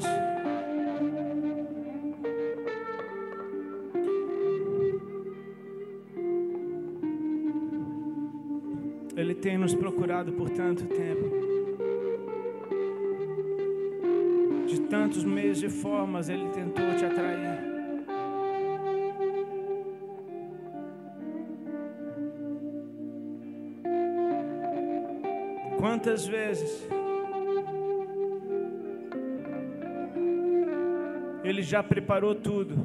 Ele tem nos procurado por tanto tempo. De tantos meios e formas Ele tentou te atrair. Quantas vezes Ele já preparou tudo?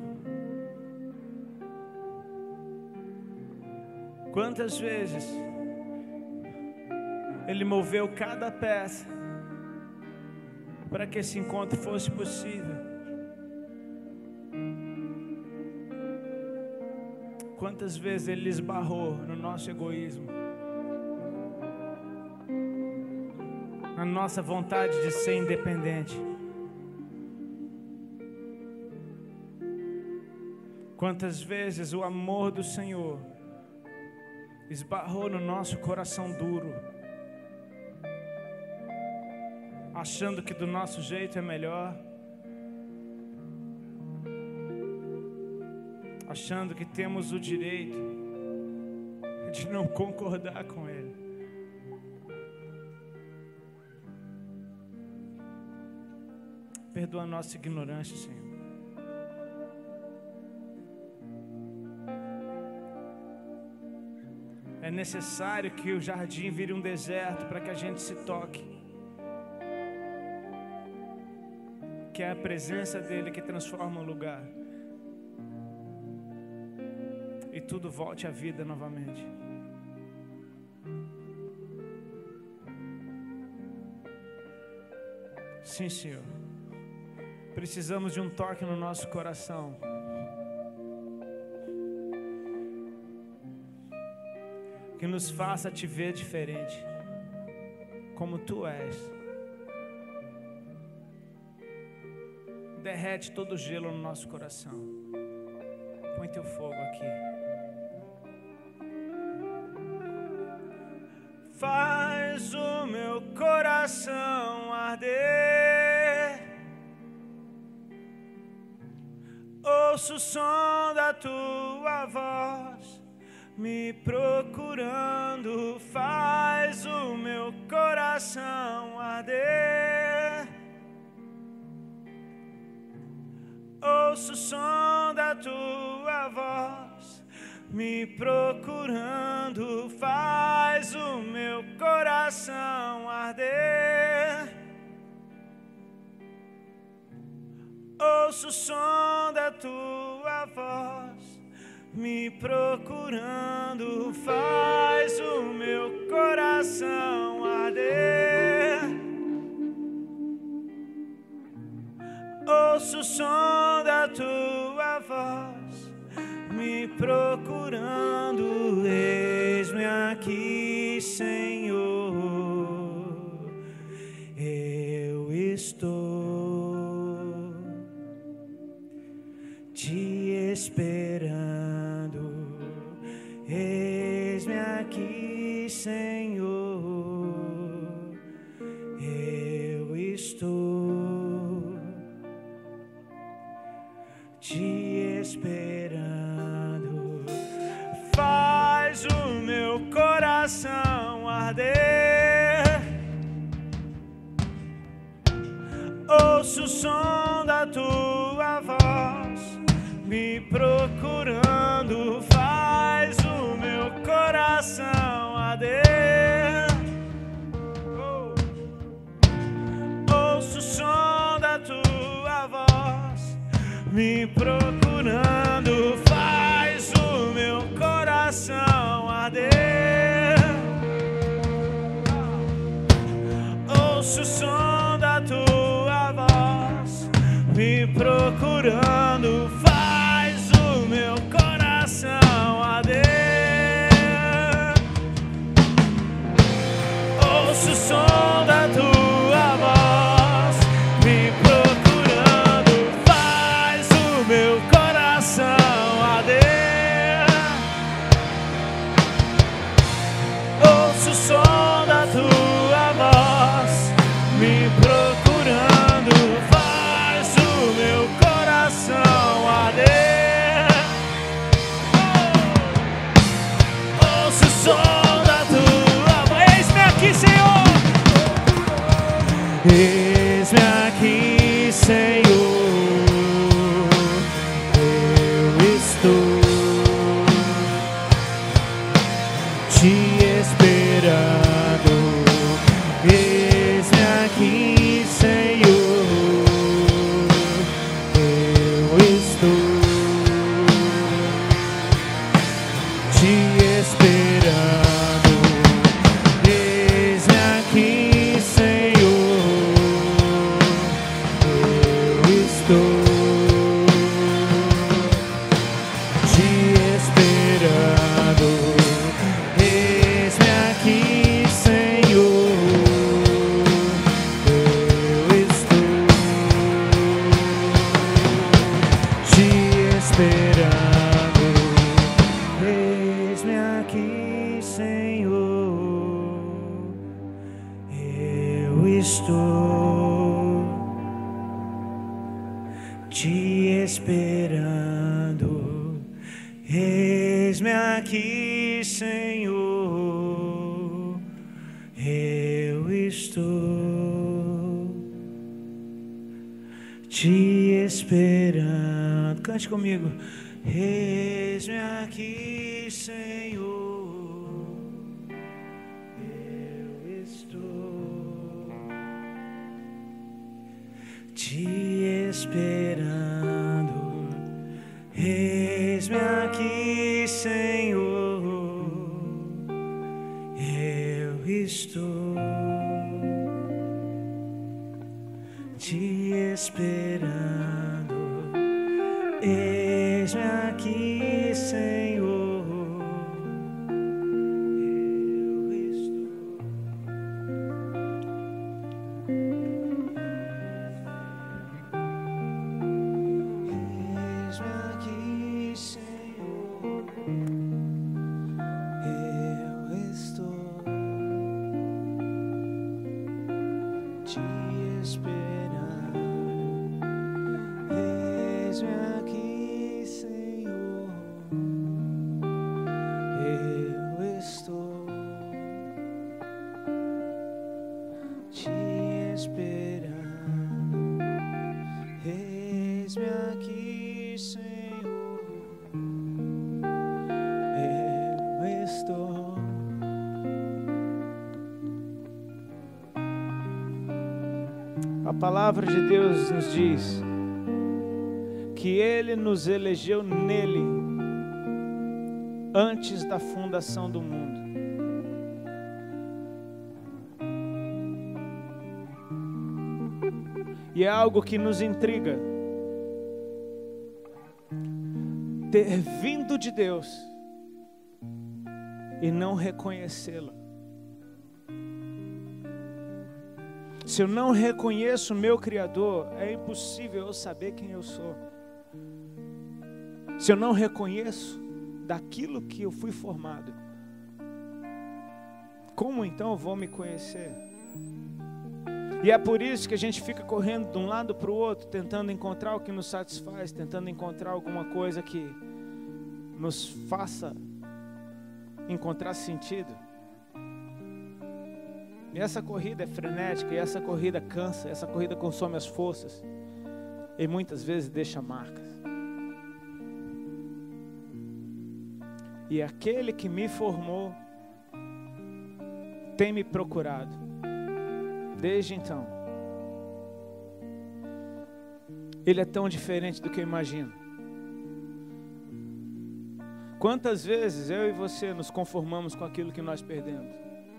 Quantas vezes Ele moveu cada peça para que esse encontro fosse possível? Quantas vezes Ele esbarrou no nosso egoísmo, na nossa vontade de ser independente? Quantas vezes o amor do Senhor esbarrou no nosso coração duro, achando que do nosso jeito é melhor, achando que temos o direito de não concordar com Ele. Perdoa a nossa ignorância, Senhor. É necessário que o jardim vire um deserto para que a gente se toque. Que é a presença dEle que transforma o lugar. E tudo volte à vida novamente. Sim, Senhor. Precisamos de um toque no nosso coração. Que nos faça te ver diferente, como Tu és. Derrete todo o gelo no nosso coração. Põe Teu fogo aqui. Faz o meu coração arder. Ouço o som da Tua voz me procurando, faz o meu coração arder. Ouço o som da Tua voz me procurando, faz o meu coração arder. Ouço o som da Tua voz me procurando, faz o meu coração arder. Ouço o som da Tua voz me procurando, eis-me aqui, Senhor, eu estou te esperando. Eis-me aqui, Senhor, eu estou te esperando. Faz o meu coração arder. Ouço o som da Tua voz me procurando, faz o meu coração arder. Oh. Ouço o som da Tua voz me procurando, faz o meu coração arder. Ouço o som da Tua voz me procurando, faz o meu coração arder. Ouço o som da Tua voz me procurando, faz o meu coração arder. Ouço o som da Tua voz me procurando, faz o meu coração arder. Oh. Ouço o som da Tua voz, eis-me aqui, Senhor. estou te esperando. Eis-me aqui, Senhor, eu estou te esperando. Cante comigo. Eis-me aqui, Senhor, eu estou te esperando. Eis-me aqui, Senhor, eu estou te esperando. Eis-me aqui, Senhor, eu estou. Eis-me aqui, Senhor, eu estou te esperando. Eis-me aqui, Senhor, eu estou te esperando. Eis-me aqui, Senhor, eu estou. A palavra de Deus nos diz que Ele nos elegeu nele antes da fundação do mundo. E é algo que nos intriga, ter vindo de Deus e não reconhecê-lo. Se eu não reconheço o meu Criador, é impossível eu saber quem eu sou. Se eu não reconheço daquilo que eu fui formado, como então eu vou me conhecer? E é por isso que a gente fica correndo de um lado para o outro, tentando encontrar o que nos satisfaz, tentando encontrar alguma coisa que nos faça encontrar sentido. E essa corrida é frenética, e essa corrida cansa, essa corrida consome as forças, e muitas vezes deixa marcas. E aquele que me formou tem me procurado desde então. Ele é tão diferente do que eu imagino. Quantas vezes eu e você nos conformamos com aquilo que nós perdemos?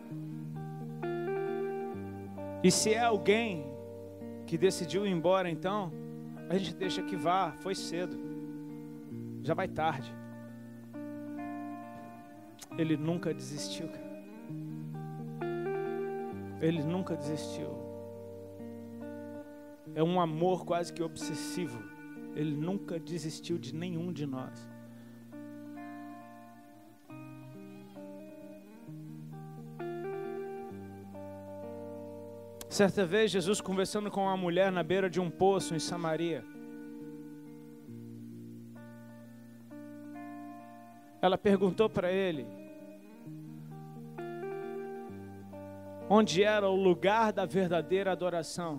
E se é alguém que decidiu ir embora, então a gente deixa que vá, foi cedo, já vai tarde. Ele nunca desistiu, cara. Ele nunca desistiu. É um amor quase que obsessivo. Ele nunca desistiu de nenhum de nós. Certa vez, Jesus conversando com uma mulher na beira de um poço em Samaria. Ela perguntou para ele onde era o lugar da verdadeira adoração.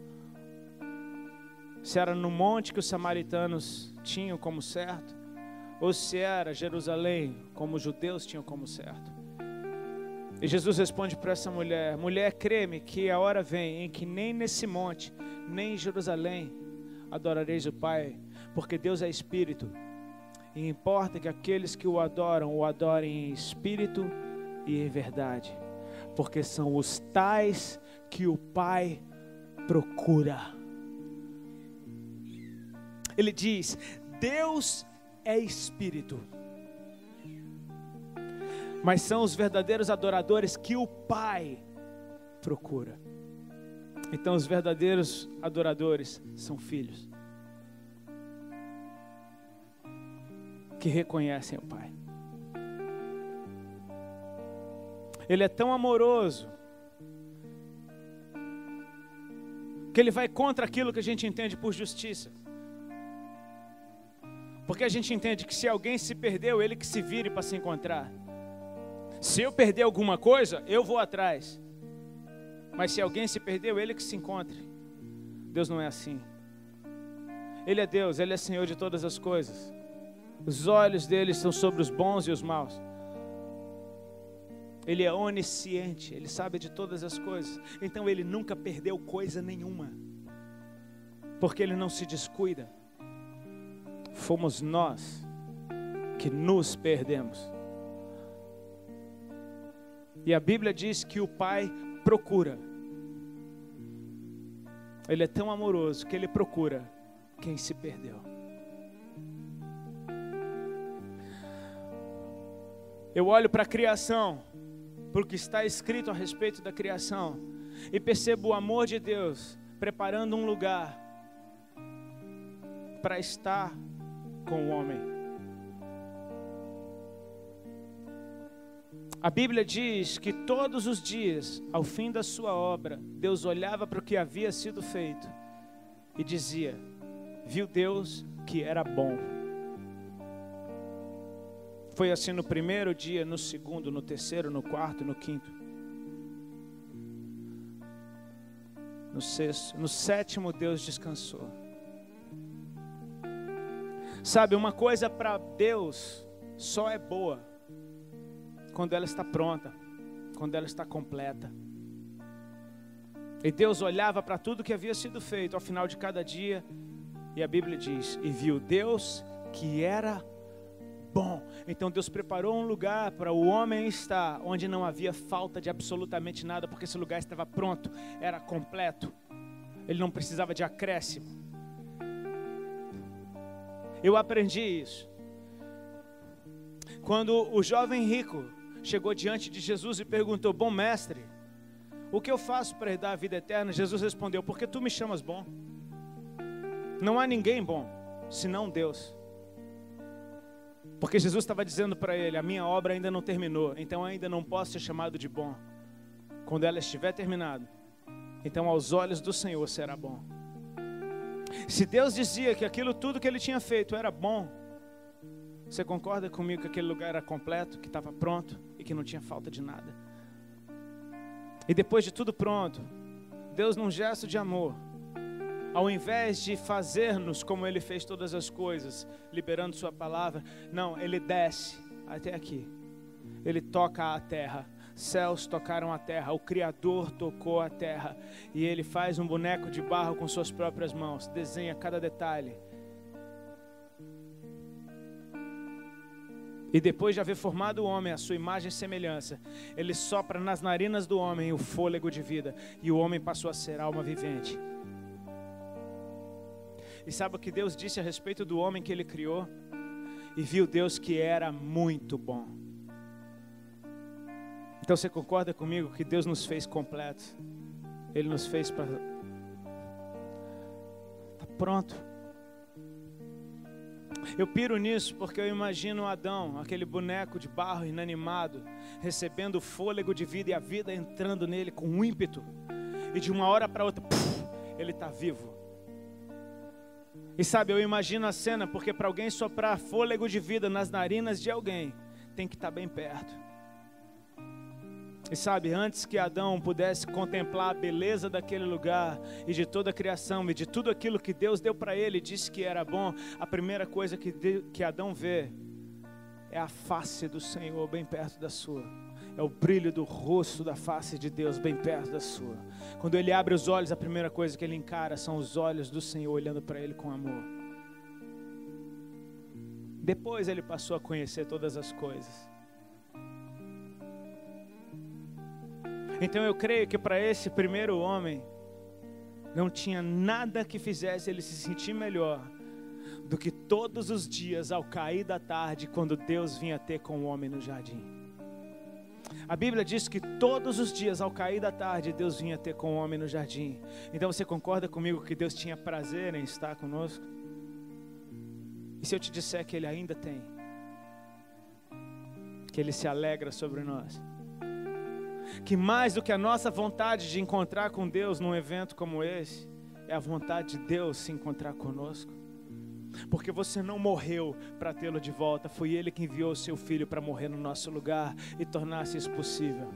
Se era no monte que os samaritanos tinham como certo, ou se era Jerusalém, como os judeus tinham como certo. E Jesus responde para essa mulher: mulher, crê-me que a hora vem em que nem nesse monte, nem em Jerusalém adorareis o Pai, porque Deus é Espírito, e importa que aqueles que o adoram, o adorem em espírito e em verdade, porque são os tais que o Pai procura. Ele diz: Deus é Espírito, mas são os verdadeiros adoradores que o Pai procura. Então os verdadeiros adoradores são filhos que reconhecem o Pai. Ele é tão amoroso que ele vai contra aquilo que a gente entende por justiça. Porque a gente entende que se alguém se perdeu, ele que se vire para se encontrar. Se eu perder alguma coisa, eu vou atrás. Mas se alguém se perdeu, ele que se encontre. Deus não é assim. Ele é Deus, Ele é Senhor de todas as coisas. Os olhos dele estão sobre os bons e os maus. Ele é onisciente, Ele sabe de todas as coisas. Então Ele nunca perdeu coisa nenhuma, porque Ele não se descuida. Fomos nós que nos perdemos. E a Bíblia diz que o Pai procura. Ele é tão amoroso que Ele procura quem se perdeu. Eu olho para a criação, porque está escrito a respeito da criação, e percebo o amor de Deus preparando um lugar para estar com o homem. A Bíblia diz que todos os dias, ao fim da sua obra, Deus olhava para o que havia sido feito e dizia: viu Deus que era bom. Foi assim no primeiro dia, no segundo, no terceiro, no quarto, no quinto, no sexto, no sétimo Deus descansou. Sabe, uma coisa para Deus só é boa quando ela está pronta, quando ela está completa. E Deus olhava para tudo que havia sido feito ao final de cada dia, e a Bíblia diz: e viu Deus que era bom. Então Deus preparou um lugar para o homem estar, onde não havia falta de absolutamente nada, porque esse lugar estava pronto, era completo. Ele não precisava de acréscimo. Eu aprendi isso quando o jovem rico chegou diante de Jesus e perguntou: bom mestre, o que eu faço para herdar a vida eterna? Jesus respondeu: porque tu me chamas bom? Não há ninguém bom, senão Deus. Porque Jesus estava dizendo para ele: a minha obra ainda não terminou, então ainda não posso ser chamado de bom. Quando ela estiver terminada, então aos olhos do Senhor será bom. Se Deus dizia que aquilo tudo que Ele tinha feito era bom, você concorda comigo que aquele lugar era completo, que estava pronto e que não tinha falta de nada? E depois de tudo pronto, Deus, num gesto de amor, ao invés de fazer-nos como Ele fez todas as coisas, liberando Sua palavra, não, Ele desce até aqui. Ele toca a terra. Céus tocaram a terra, o Criador tocou a terra, e Ele faz um boneco de barro com Suas próprias mãos, desenha cada detalhe. E depois de haver formado o homem à sua imagem e semelhança, Ele sopra nas narinas do homem o fôlego de vida, e o homem passou a ser alma vivente. E sabe o que Deus disse a respeito do homem que Ele criou? E viu Deus que era muito bom. Então você concorda comigo que Deus nos fez completos? Ele nos fez para... Está pronto. Eu piro nisso porque eu imagino Adão, aquele boneco de barro inanimado, recebendo o fôlego de vida e a vida entrando nele com um ímpeto. E de uma hora para outra, puf, ele está vivo. E sabe, eu imagino a cena porque para alguém soprar fôlego de vida nas narinas de alguém, tem que estar bem perto. E sabe, antes que Adão pudesse contemplar a beleza daquele lugar e de toda a criação e de tudo aquilo que Deus deu para ele e disse que era bom, a primeira coisa que, de, que Adão vê é a face do Senhor bem perto da sua. É o brilho do rosto da face de Deus bem perto da sua. Quando ele abre os olhos, a primeira coisa que ele encara são os olhos do Senhor olhando para ele com amor. Depois ele passou a conhecer todas as coisas. Então eu creio que para esse primeiro homem, não tinha nada que fizesse ele se sentir melhor do que todos os dias ao cair da tarde, quando Deus vinha ter com o homem no jardim. A Bíblia diz que todos os dias ao cair da tarde, Deus vinha ter com o homem no jardim. Então você concorda comigo que Deus tinha prazer em estar conosco? E se eu te disser que Ele ainda tem? Que Ele se alegra sobre nós? Que mais do que a nossa vontade de encontrar com Deus num evento como esse, É a vontade de Deus se encontrar conosco. Porque você não morreu para tê-lo de volta. Foi Ele que enviou o seu Filho para morrer no nosso lugar e tornar-se isso possível.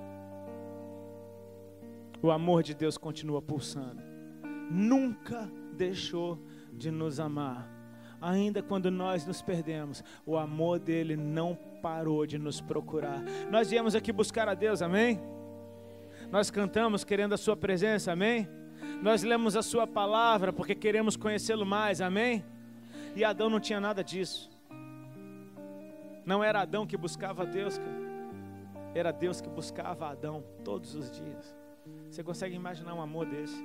O amor de Deus continua pulsando. Nunca deixou de nos amar. Ainda quando nós nos perdemos, o amor dele não parou de nos procurar. Nós viemos aqui buscar a Deus, amém? Nós cantamos querendo a sua presença, amém? Nós lemos a sua palavra porque queremos conhecê-lo mais, amém? E Adão não tinha nada disso. Não era Adão que buscava a Deus, cara. Era Deus que buscava a Adão todos os dias. Você consegue imaginar um amor desse?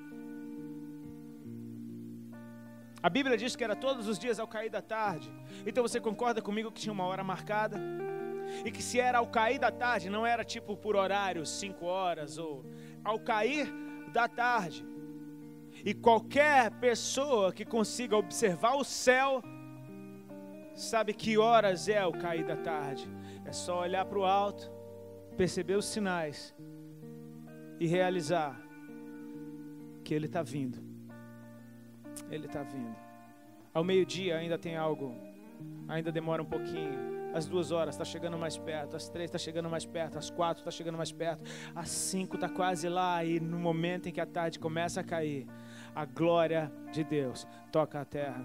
A Bíblia diz que era todos os dias ao cair da tarde. Então você concorda comigo que tinha uma hora marcada? E que se era ao cair da tarde, não era tipo por horário, cinco horas, ou ao cair da tarde. E qualquer pessoa que consiga observar o céu, sabe que horas é o cair da tarde. É só olhar para o alto, perceber os sinais e realizar que Ele está vindo. Ele está vindo. Ao meio-dia ainda tem algo, ainda demora um pouquinho. Às duas horas está chegando mais perto, às três está chegando mais perto, às quatro está chegando mais perto, às cinco está quase lá. E no momento em que a tarde começa a cair, a glória de Deus toca a terra.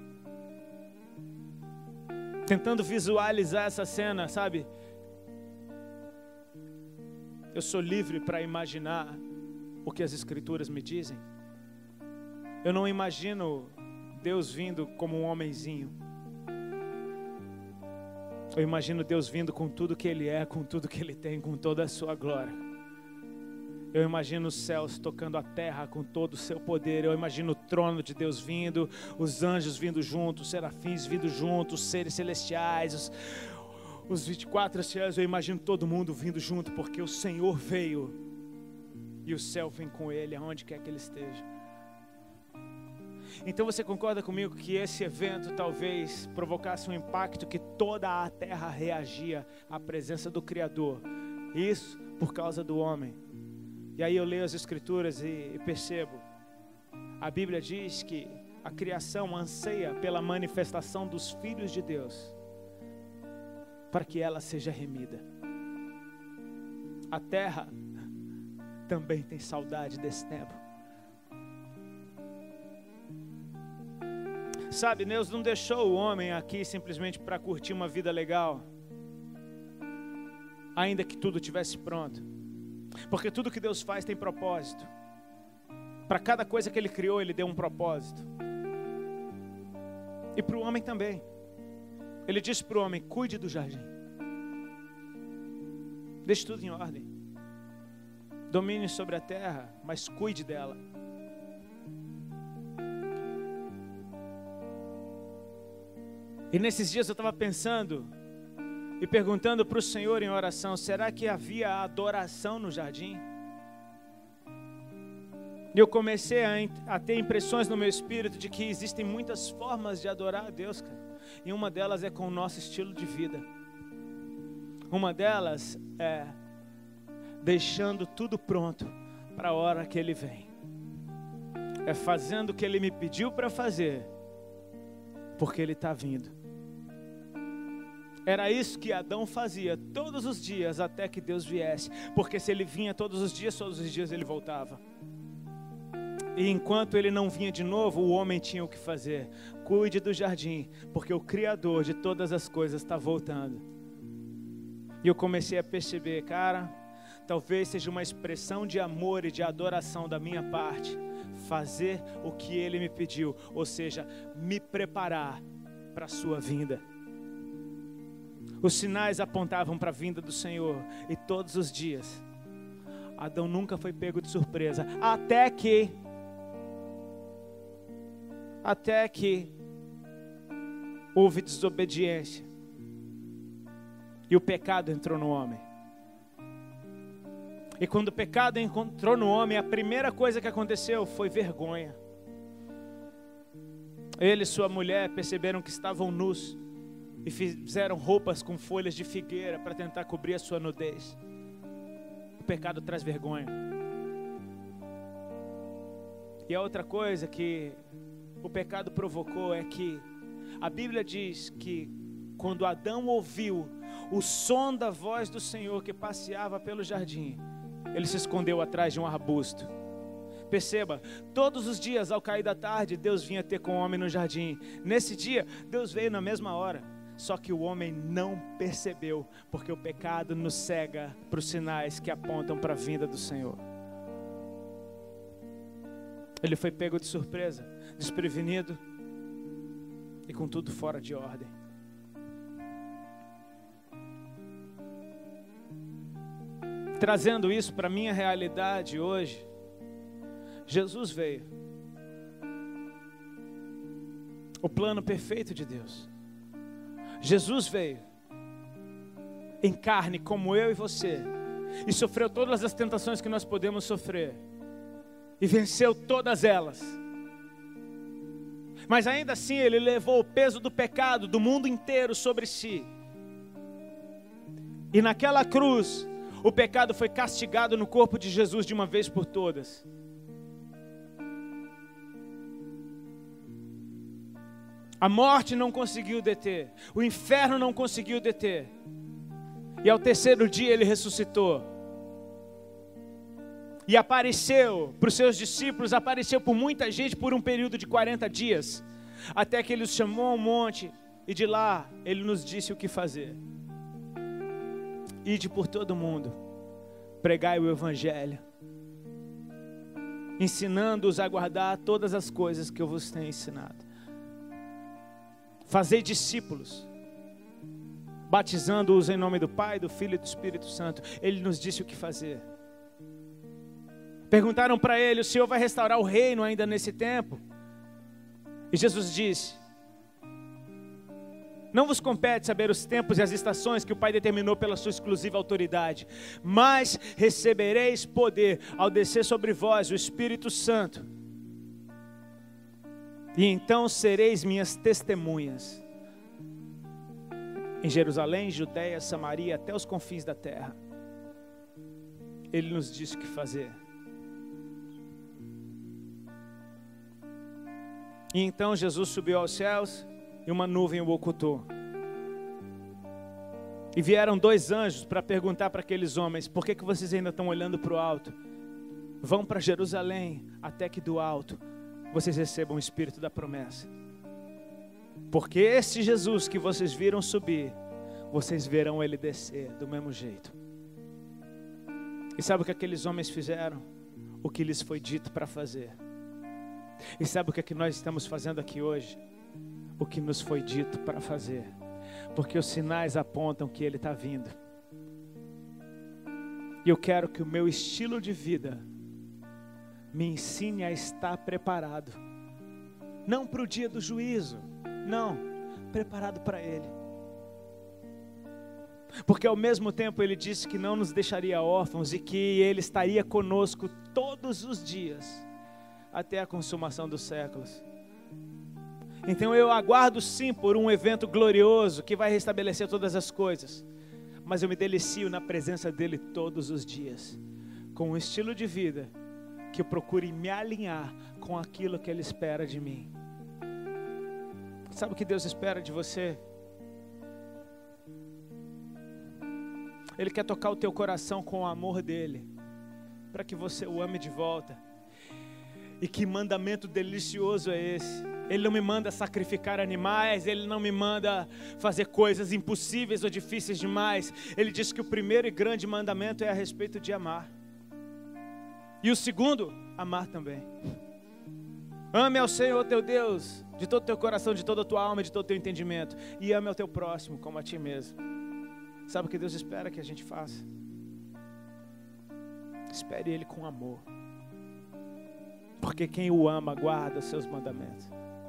Tentando visualizar essa cena, sabe? Eu sou livre para imaginar o que as Escrituras me dizem. Eu não imagino Deus vindo como um homenzinho. Eu imagino Deus vindo com tudo que Ele é, com tudo que Ele tem, com toda a sua glória. Eu imagino os céus tocando a terra com todo o seu poder. Eu imagino o trono de Deus vindo, os anjos vindo juntos, os serafins vindo juntos, os seres celestiais, os, os vinte e quatro anciãos. Eu imagino todo mundo vindo junto, porque o Senhor veio e o céu vem com Ele, aonde quer que Ele esteja. Então você concorda comigo que esse evento talvez provocasse um impacto que toda a terra reagia à presença do Criador? Isso por causa do homem. E aí eu leio as Escrituras e, e percebo. A Bíblia diz que a criação anseia pela manifestação dos filhos de Deus, para que ela seja remida. A terra também tem saudade desse tempo. Sabe, Deus não deixou o homem aqui simplesmente para curtir uma vida legal, ainda que tudo estivesse pronto. Porque tudo que Deus faz tem propósito. Para cada coisa que Ele criou, Ele deu um propósito. E para o homem também. Ele disse para o homem: cuide do jardim. Deixe tudo em ordem. Domine sobre a terra, mas cuide dela. E nesses dias eu estava pensando e perguntando para o Senhor em oração: será que havia adoração no jardim? E eu comecei a, a ter impressões no meu espírito de que existem muitas formas de adorar a Deus, cara. E uma delas é com o nosso estilo de vida. Uma delas é deixando tudo pronto para a hora que Ele vem. É fazendo o que Ele me pediu para fazer, porque Ele está vindo. Era isso que Adão fazia todos os dias até que Deus viesse. Porque se Ele vinha todos os dias, todos os dias Ele voltava. E enquanto Ele não vinha de novo, o homem tinha o que fazer. Cuide do jardim, porque o Criador de todas as coisas está voltando. E eu comecei a perceber, cara, talvez seja uma expressão de amor e de adoração da minha parte fazer o que Ele me pediu, ou seja, me preparar para a sua vinda. Os sinais apontavam para a vinda do Senhor, e todos os dias Adão nunca foi pego de surpresa, até que até que houve desobediência e o pecado entrou no homem. E quando o pecado entrou no homem, a primeira coisa que aconteceu foi vergonha. Ele e sua mulher perceberam que estavam nus e fizeram roupas com folhas de figueira para tentar cobrir a sua nudez. O pecado traz vergonha. E a outra coisa que o pecado provocou é que a Bíblia diz que quando Adão ouviu o som da voz do Senhor que passeava pelo jardim, ele se escondeu atrás de um arbusto. Perceba, todos os dias ao cair da tarde, Deus vinha ter com o homem no jardim. Nesse dia, Deus veio na mesma hora. Só que o homem não percebeu, porque o pecado nos cega para os sinais que apontam para a vinda do Senhor. Ele foi pego de surpresa, desprevenido e com tudo fora de ordem. Trazendo isso para a minha realidade hoje, Jesus veio. O plano perfeito de Deus. Jesus veio em carne como eu e você e sofreu todas as tentações que nós podemos sofrer e venceu todas elas. Mas ainda assim ele levou o peso do pecado do mundo inteiro sobre si. E naquela cruz o pecado foi castigado no corpo de Jesus de uma vez por todas. A morte não conseguiu deter, o inferno não conseguiu deter. E ao terceiro dia ele ressuscitou. E apareceu para os seus discípulos, apareceu por muita gente por um período de quarenta dias. Até que ele os chamou ao monte e de lá ele nos disse o que fazer. Ide por todo mundo, pregai o evangelho, ensinando-os a guardar todas as coisas que eu vos tenho ensinado. Fazei discípulos, batizando-os em nome do Pai, do Filho e do Espírito Santo. Ele nos disse o que fazer. Perguntaram para ele: o Senhor vai restaurar o reino ainda nesse tempo? E Jesus disse: não vos compete saber os tempos e as estações que o Pai determinou pela sua exclusiva autoridade, mas recebereis poder ao descer sobre vós o Espírito Santo. E então sereis minhas testemunhas em Jerusalém, Judeia, Samaria, até os confins da terra. Ele nos disse o que fazer. E então Jesus subiu aos céus e uma nuvem o ocultou. E vieram dois anjos para perguntar para aqueles homens: por que que vocês ainda estão olhando para o alto? Vão para Jerusalém, até que do alto vocês recebam o Espírito da promessa. Porque esse Jesus que vocês viram subir, vocês verão ele descer do mesmo jeito. E sabe o que aqueles homens fizeram? O que lhes foi dito para fazer. E sabe o que, é que nós estamos fazendo aqui hoje? O que nos foi dito para fazer. Porque os sinais apontam que ele está vindo. E eu quero que o meu estilo de vida me ensine a estar preparado. Não para o dia do juízo. Não, preparado para ele. Porque ao mesmo tempo ele disse que não nos deixaria órfãos e que ele estaria conosco todos os dias, até a consumação dos séculos. Então eu aguardo sim por um evento glorioso que vai restabelecer todas as coisas, mas eu me delicio na presença dele todos os dias, com um estilo de vida que eu procure me alinhar com aquilo que ele espera de mim. Sabe o que Deus espera de você? Ele quer tocar o teu coração com o amor dele, para que você o ame de volta. E que mandamento delicioso é esse? Ele não me manda sacrificar animais, ele não me manda fazer coisas impossíveis ou difíceis demais. Ele diz que o primeiro e grande mandamento é a respeito de amar. E o segundo, amar também. Ame ao Senhor teu Deus de todo o teu coração, de toda a tua alma, de todo o teu entendimento. E ame ao teu próximo como a ti mesmo. Sabe o que Deus espera que a gente faça? Espere Ele com amor. Porque quem o ama guarda os seus mandamentos.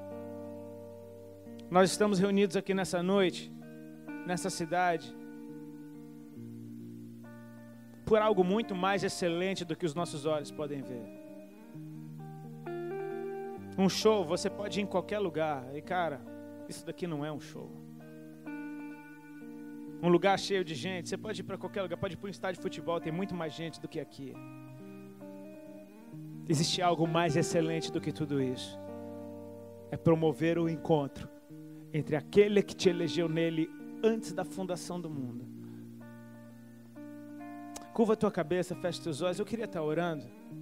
Nós estamos reunidos aqui nessa noite, nessa cidade, por algo muito mais excelente do que os nossos olhos podem ver. Um show, você pode ir em qualquer lugar. E cara, isso daqui não é um show. Um lugar cheio de gente, você pode ir para qualquer lugar, pode ir para um estádio de futebol, tem muito mais gente do que aqui. Existe algo mais excelente do que tudo isso. É promover o encontro entre aquele que te elegeu nele antes da fundação do mundo. Curva a tua cabeça, fecha teus olhos. Eu queria estar orando.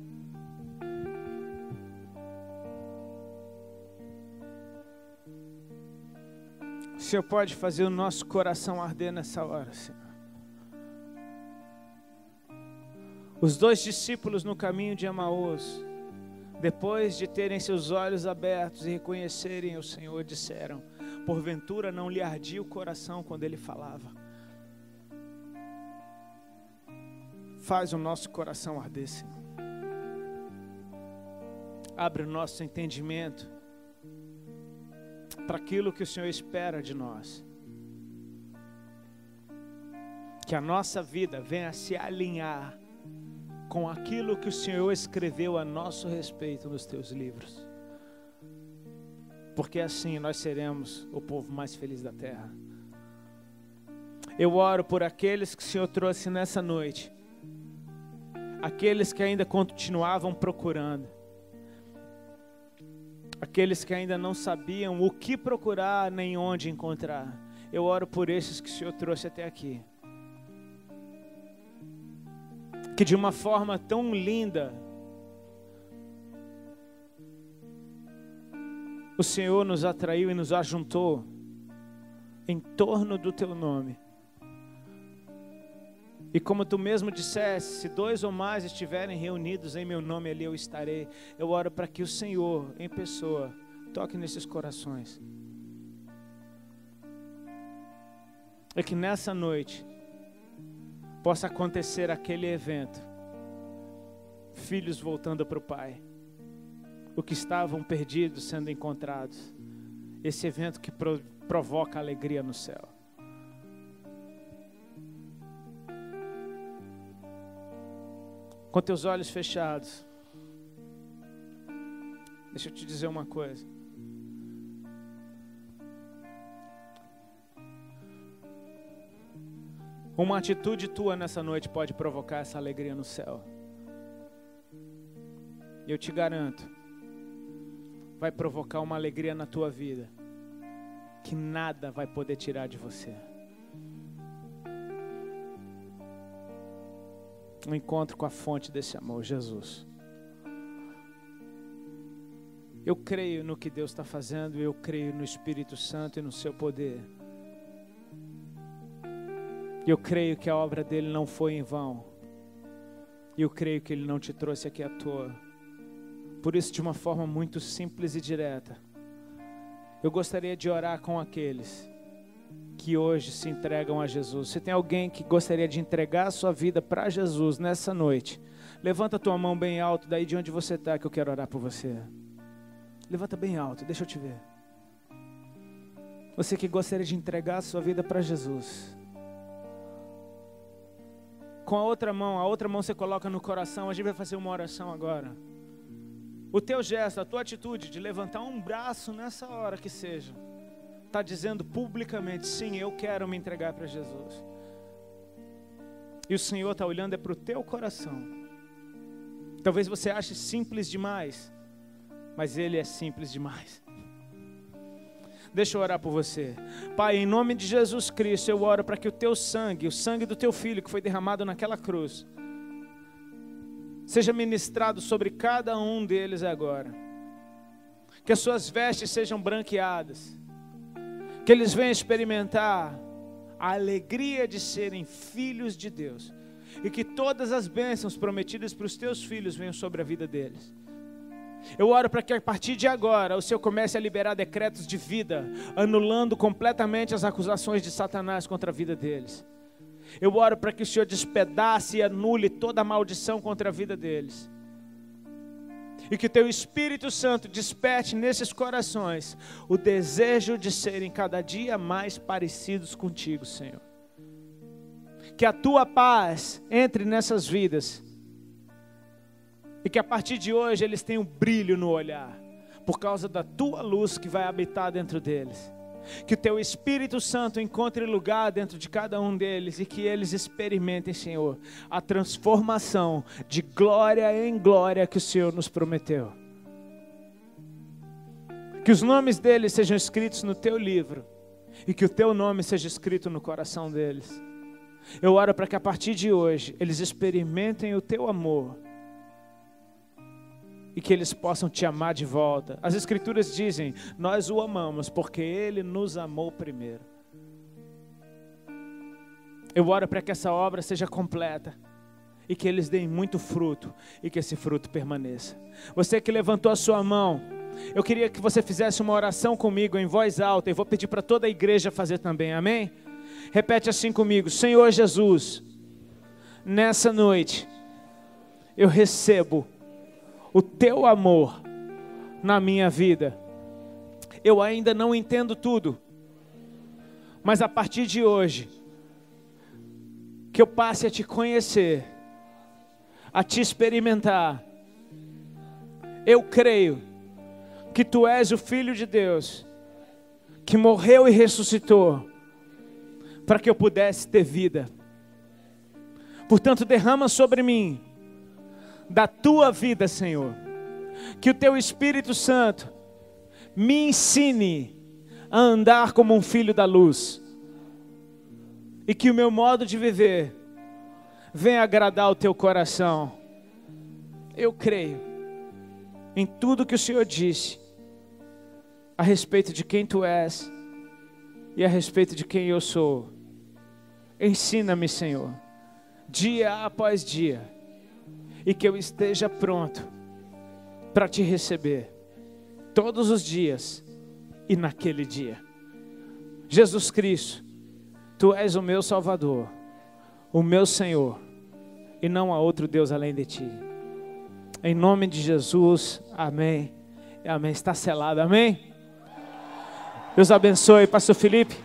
O Senhor pode fazer o nosso coração arder nessa hora, Senhor. Os dois discípulos no caminho de Emaús, depois de terem seus olhos abertos e reconhecerem o Senhor, disseram: porventura não lhe ardia o coração quando Ele falava? Faz o nosso coração arder, Senhor. Abre o nosso entendimento para aquilo que o Senhor espera de nós. Que a nossa vida venha se alinhar com aquilo que o Senhor escreveu a nosso respeito nos teus livros. Porque assim nós seremos o povo mais feliz da terra. Eu oro por aqueles que o Senhor trouxe nessa noite. Aqueles que ainda continuavam procurando. Aqueles que ainda não sabiam o que procurar nem onde encontrar. Eu oro por esses que o Senhor trouxe até aqui. Que de uma forma tão linda, o Senhor nos atraiu e nos ajuntou em torno do Teu nome. E como Tu mesmo disseste, se dois ou mais estiverem reunidos em Meu nome, ali eu estarei. Eu oro para que o Senhor, em pessoa, toque nesses corações. E que nessa noite possa acontecer aquele evento. Filhos voltando para o Pai. O que estavam perdidos sendo encontrados. Esse evento que pro, provoca alegria no céu. Com teus olhos fechados, deixa eu te dizer uma coisa. Uma atitude tua nessa noite pode provocar essa alegria no céu. E eu te garanto, vai provocar uma alegria na tua vida que nada vai poder tirar de você. Um encontro com a fonte desse amor, Jesus. Eu creio no que Deus está fazendo, eu creio no Espírito Santo e no seu poder. Eu creio que a obra dele não foi em vão. E eu creio que ele não te trouxe aqui à toa. Por isso, de uma forma muito simples e direta, eu gostaria de orar com aqueles que hoje se entregam a Jesus. Se tem alguém que gostaria de entregar a sua vida para Jesus nessa noite, levanta a tua mão bem alto, daí de onde você está, que eu quero orar por você. Levanta bem alto, deixa eu te ver. Você que gostaria de entregar a sua vida para Jesus. Com a outra mão, a outra mão você coloca no coração. A gente vai fazer uma oração agora. O teu gesto, a tua atitude de levantar um braço nessa hora que seja, está dizendo publicamente: sim, eu quero me entregar para Jesus. E o Senhor está olhando é para o teu coração. Talvez você ache simples demais, mas Ele é simples demais. Deixa eu orar por você. Pai, em nome de Jesus Cristo, eu oro para que o teu sangue, o sangue do teu filho que foi derramado naquela cruz, seja ministrado sobre cada um deles agora. Que as suas vestes sejam branqueadas. Que eles venham experimentar a alegria de serem filhos de Deus. E que todas as bênçãos prometidas para os teus filhos venham sobre a vida deles. Eu oro para que a partir de agora o Senhor comece a liberar decretos de vida, anulando completamente as acusações de Satanás contra a vida deles. Eu oro para que o Senhor despedace e anule toda a maldição contra a vida deles. E que teu Espírito Santo desperte nesses corações o desejo de serem cada dia mais parecidos contigo, Senhor. Que a tua paz entre nessas vidas. E que a partir de hoje eles tenham brilho no olhar, por causa da tua luz que vai habitar dentro deles. Que o Teu Espírito Santo encontre lugar dentro de cada um deles e que eles experimentem, Senhor, a transformação de glória em glória que o Senhor nos prometeu. Que os nomes deles sejam escritos no Teu livro e que o Teu nome seja escrito no coração deles. Eu oro para que a partir de hoje eles experimentem o Teu amor e que eles possam Te amar de volta. As Escrituras dizem, nós o amamos porque Ele nos amou primeiro. Eu oro para que essa obra seja completa e que eles deem muito fruto e que esse fruto permaneça. Você que levantou a sua mão, eu queria que você fizesse uma oração comigo em voz alta e vou pedir para toda a igreja fazer também, amém? Repete assim comigo: Senhor Jesus, nessa noite eu recebo o Teu amor na minha vida. Eu ainda não entendo tudo, mas a partir de hoje, que eu passe a Te conhecer, a Te experimentar. Eu creio que Tu és o Filho de Deus, que morreu e ressuscitou, para que eu pudesse ter vida. Portanto, derrama sobre mim da Tua vida, Senhor. Que o Teu Espírito Santo me ensine a andar como um filho da luz. E que o meu modo de viver venha agradar o Teu coração. Eu creio em tudo que o Senhor disse a respeito de quem Tu és e a respeito de quem eu sou. Ensina-me, Senhor, dia após dia, e que eu esteja pronto para Te receber todos os dias e naquele dia. Jesus Cristo, Tu és o meu Salvador, o meu Senhor, e não há outro Deus além de Ti. Em nome de Jesus, amém. Amém. Está selado, amém? Deus abençoe, Pastor Felipe.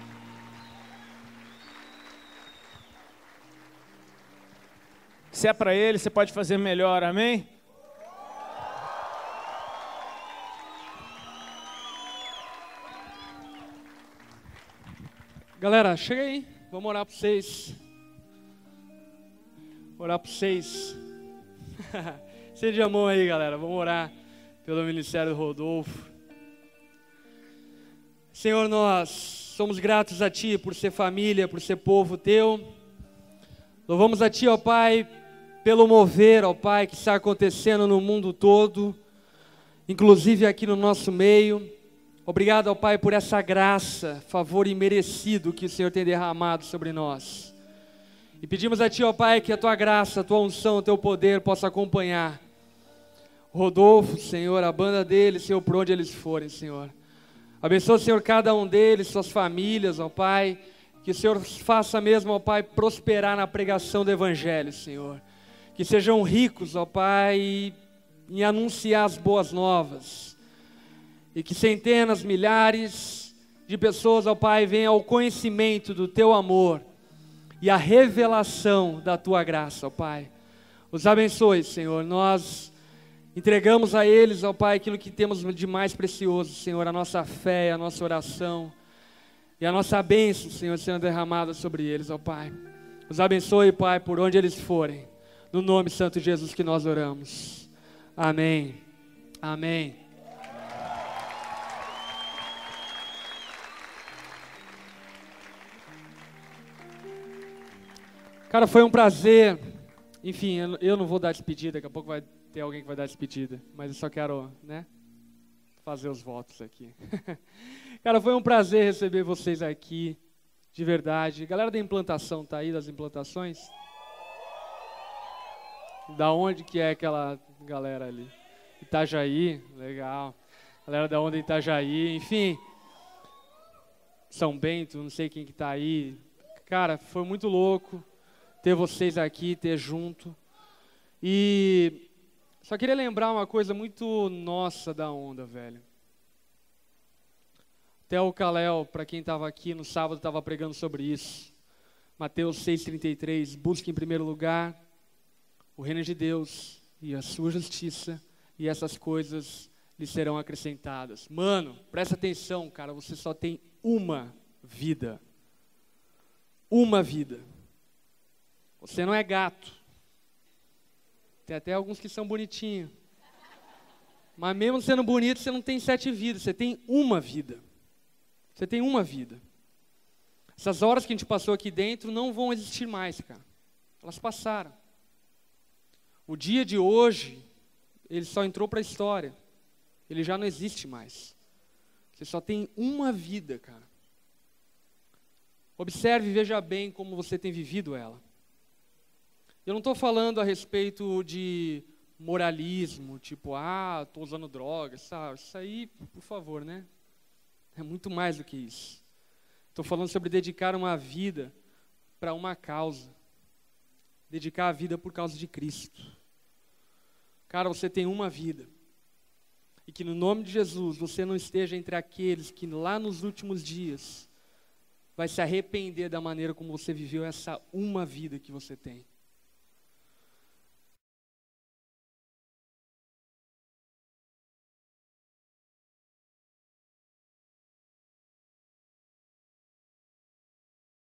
Se é para ele, você pode fazer melhor, amém? Galera, chega aí, vamos orar para vocês. Orar para vocês. Estende a mão aí, galera, vamos orar pelo Ministério do Rodolfo. Senhor, nós somos gratos a Ti por ser família, por ser povo Teu. Louvamos a Ti, ó Pai, pelo mover, ó Pai, que está acontecendo no mundo todo, inclusive aqui no nosso meio. Obrigado, ó Pai, por essa graça, favor imerecido que o Senhor tem derramado sobre nós. E pedimos a Ti, ó Pai, que a Tua graça, a Tua unção, o Teu poder possa acompanhar Rodolfo, Senhor, a banda deles, Senhor, por onde eles forem, Senhor. Abençoa, Senhor, cada um deles, suas famílias, ó Pai. Que o Senhor faça mesmo, ó Pai, prosperar na pregação do Evangelho, Senhor. Que sejam ricos, ó Pai, em anunciar as boas novas. E que centenas, milhares de pessoas, ó Pai, venham ao conhecimento do Teu amor e a revelação da Tua graça, ó Pai. Os abençoe, Senhor. Nós entregamos a eles, ó Pai, aquilo que temos de mais precioso, Senhor, a nossa fé, a nossa oração e a nossa bênção, Senhor, sendo derramada sobre eles, ó Pai. Os abençoe, Pai, por onde eles forem. No nome santo de Jesus que nós oramos. Amém. Amém. Cara, foi um prazer. Enfim, eu não vou dar despedida, daqui a pouco vai ter alguém que vai dar despedida, mas eu só quero, né, fazer os votos aqui. Cara, foi um prazer receber vocês aqui, de verdade. Galera da implantação, tá aí, das implantações? Da onde que é aquela galera ali? Itajaí, legal. Galera da onda Itajaí, enfim. São Bento, não sei quem que tá aí. Cara, foi muito louco ter vocês aqui, ter junto. E só queria lembrar uma coisa muito nossa da onda, velho. Até o Kalel, para quem estava aqui no sábado, estava pregando sobre isso. Mateus seis, trinta e três, busque em primeiro lugar o reino de Deus e a sua justiça, e essas coisas lhe serão acrescentadas. Mano, presta atenção, cara, você só tem uma vida. Uma vida. Você não é gato. Tem até alguns que são bonitinhos. Mas mesmo sendo bonito, você não tem sete vidas, você tem uma vida. Você tem uma vida. Essas horas que a gente passou aqui dentro não vão existir mais, cara. Elas passaram. O dia de hoje, ele só entrou para a história. Ele já não existe mais. Você só tem uma vida, cara. Observe e veja bem como você tem vivido ela. Eu não estou falando a respeito de moralismo, tipo, ah, estou usando drogas, sabe? Isso aí, por favor, né? É muito mais do que isso. Estou falando sobre dedicar uma vida para uma causa. Dedicar a vida por causa de Cristo. Cara, você tem uma vida. E que no nome de Jesus você não esteja entre aqueles que lá nos últimos dias vai se arrepender da maneira como você viveu essa uma vida que você tem.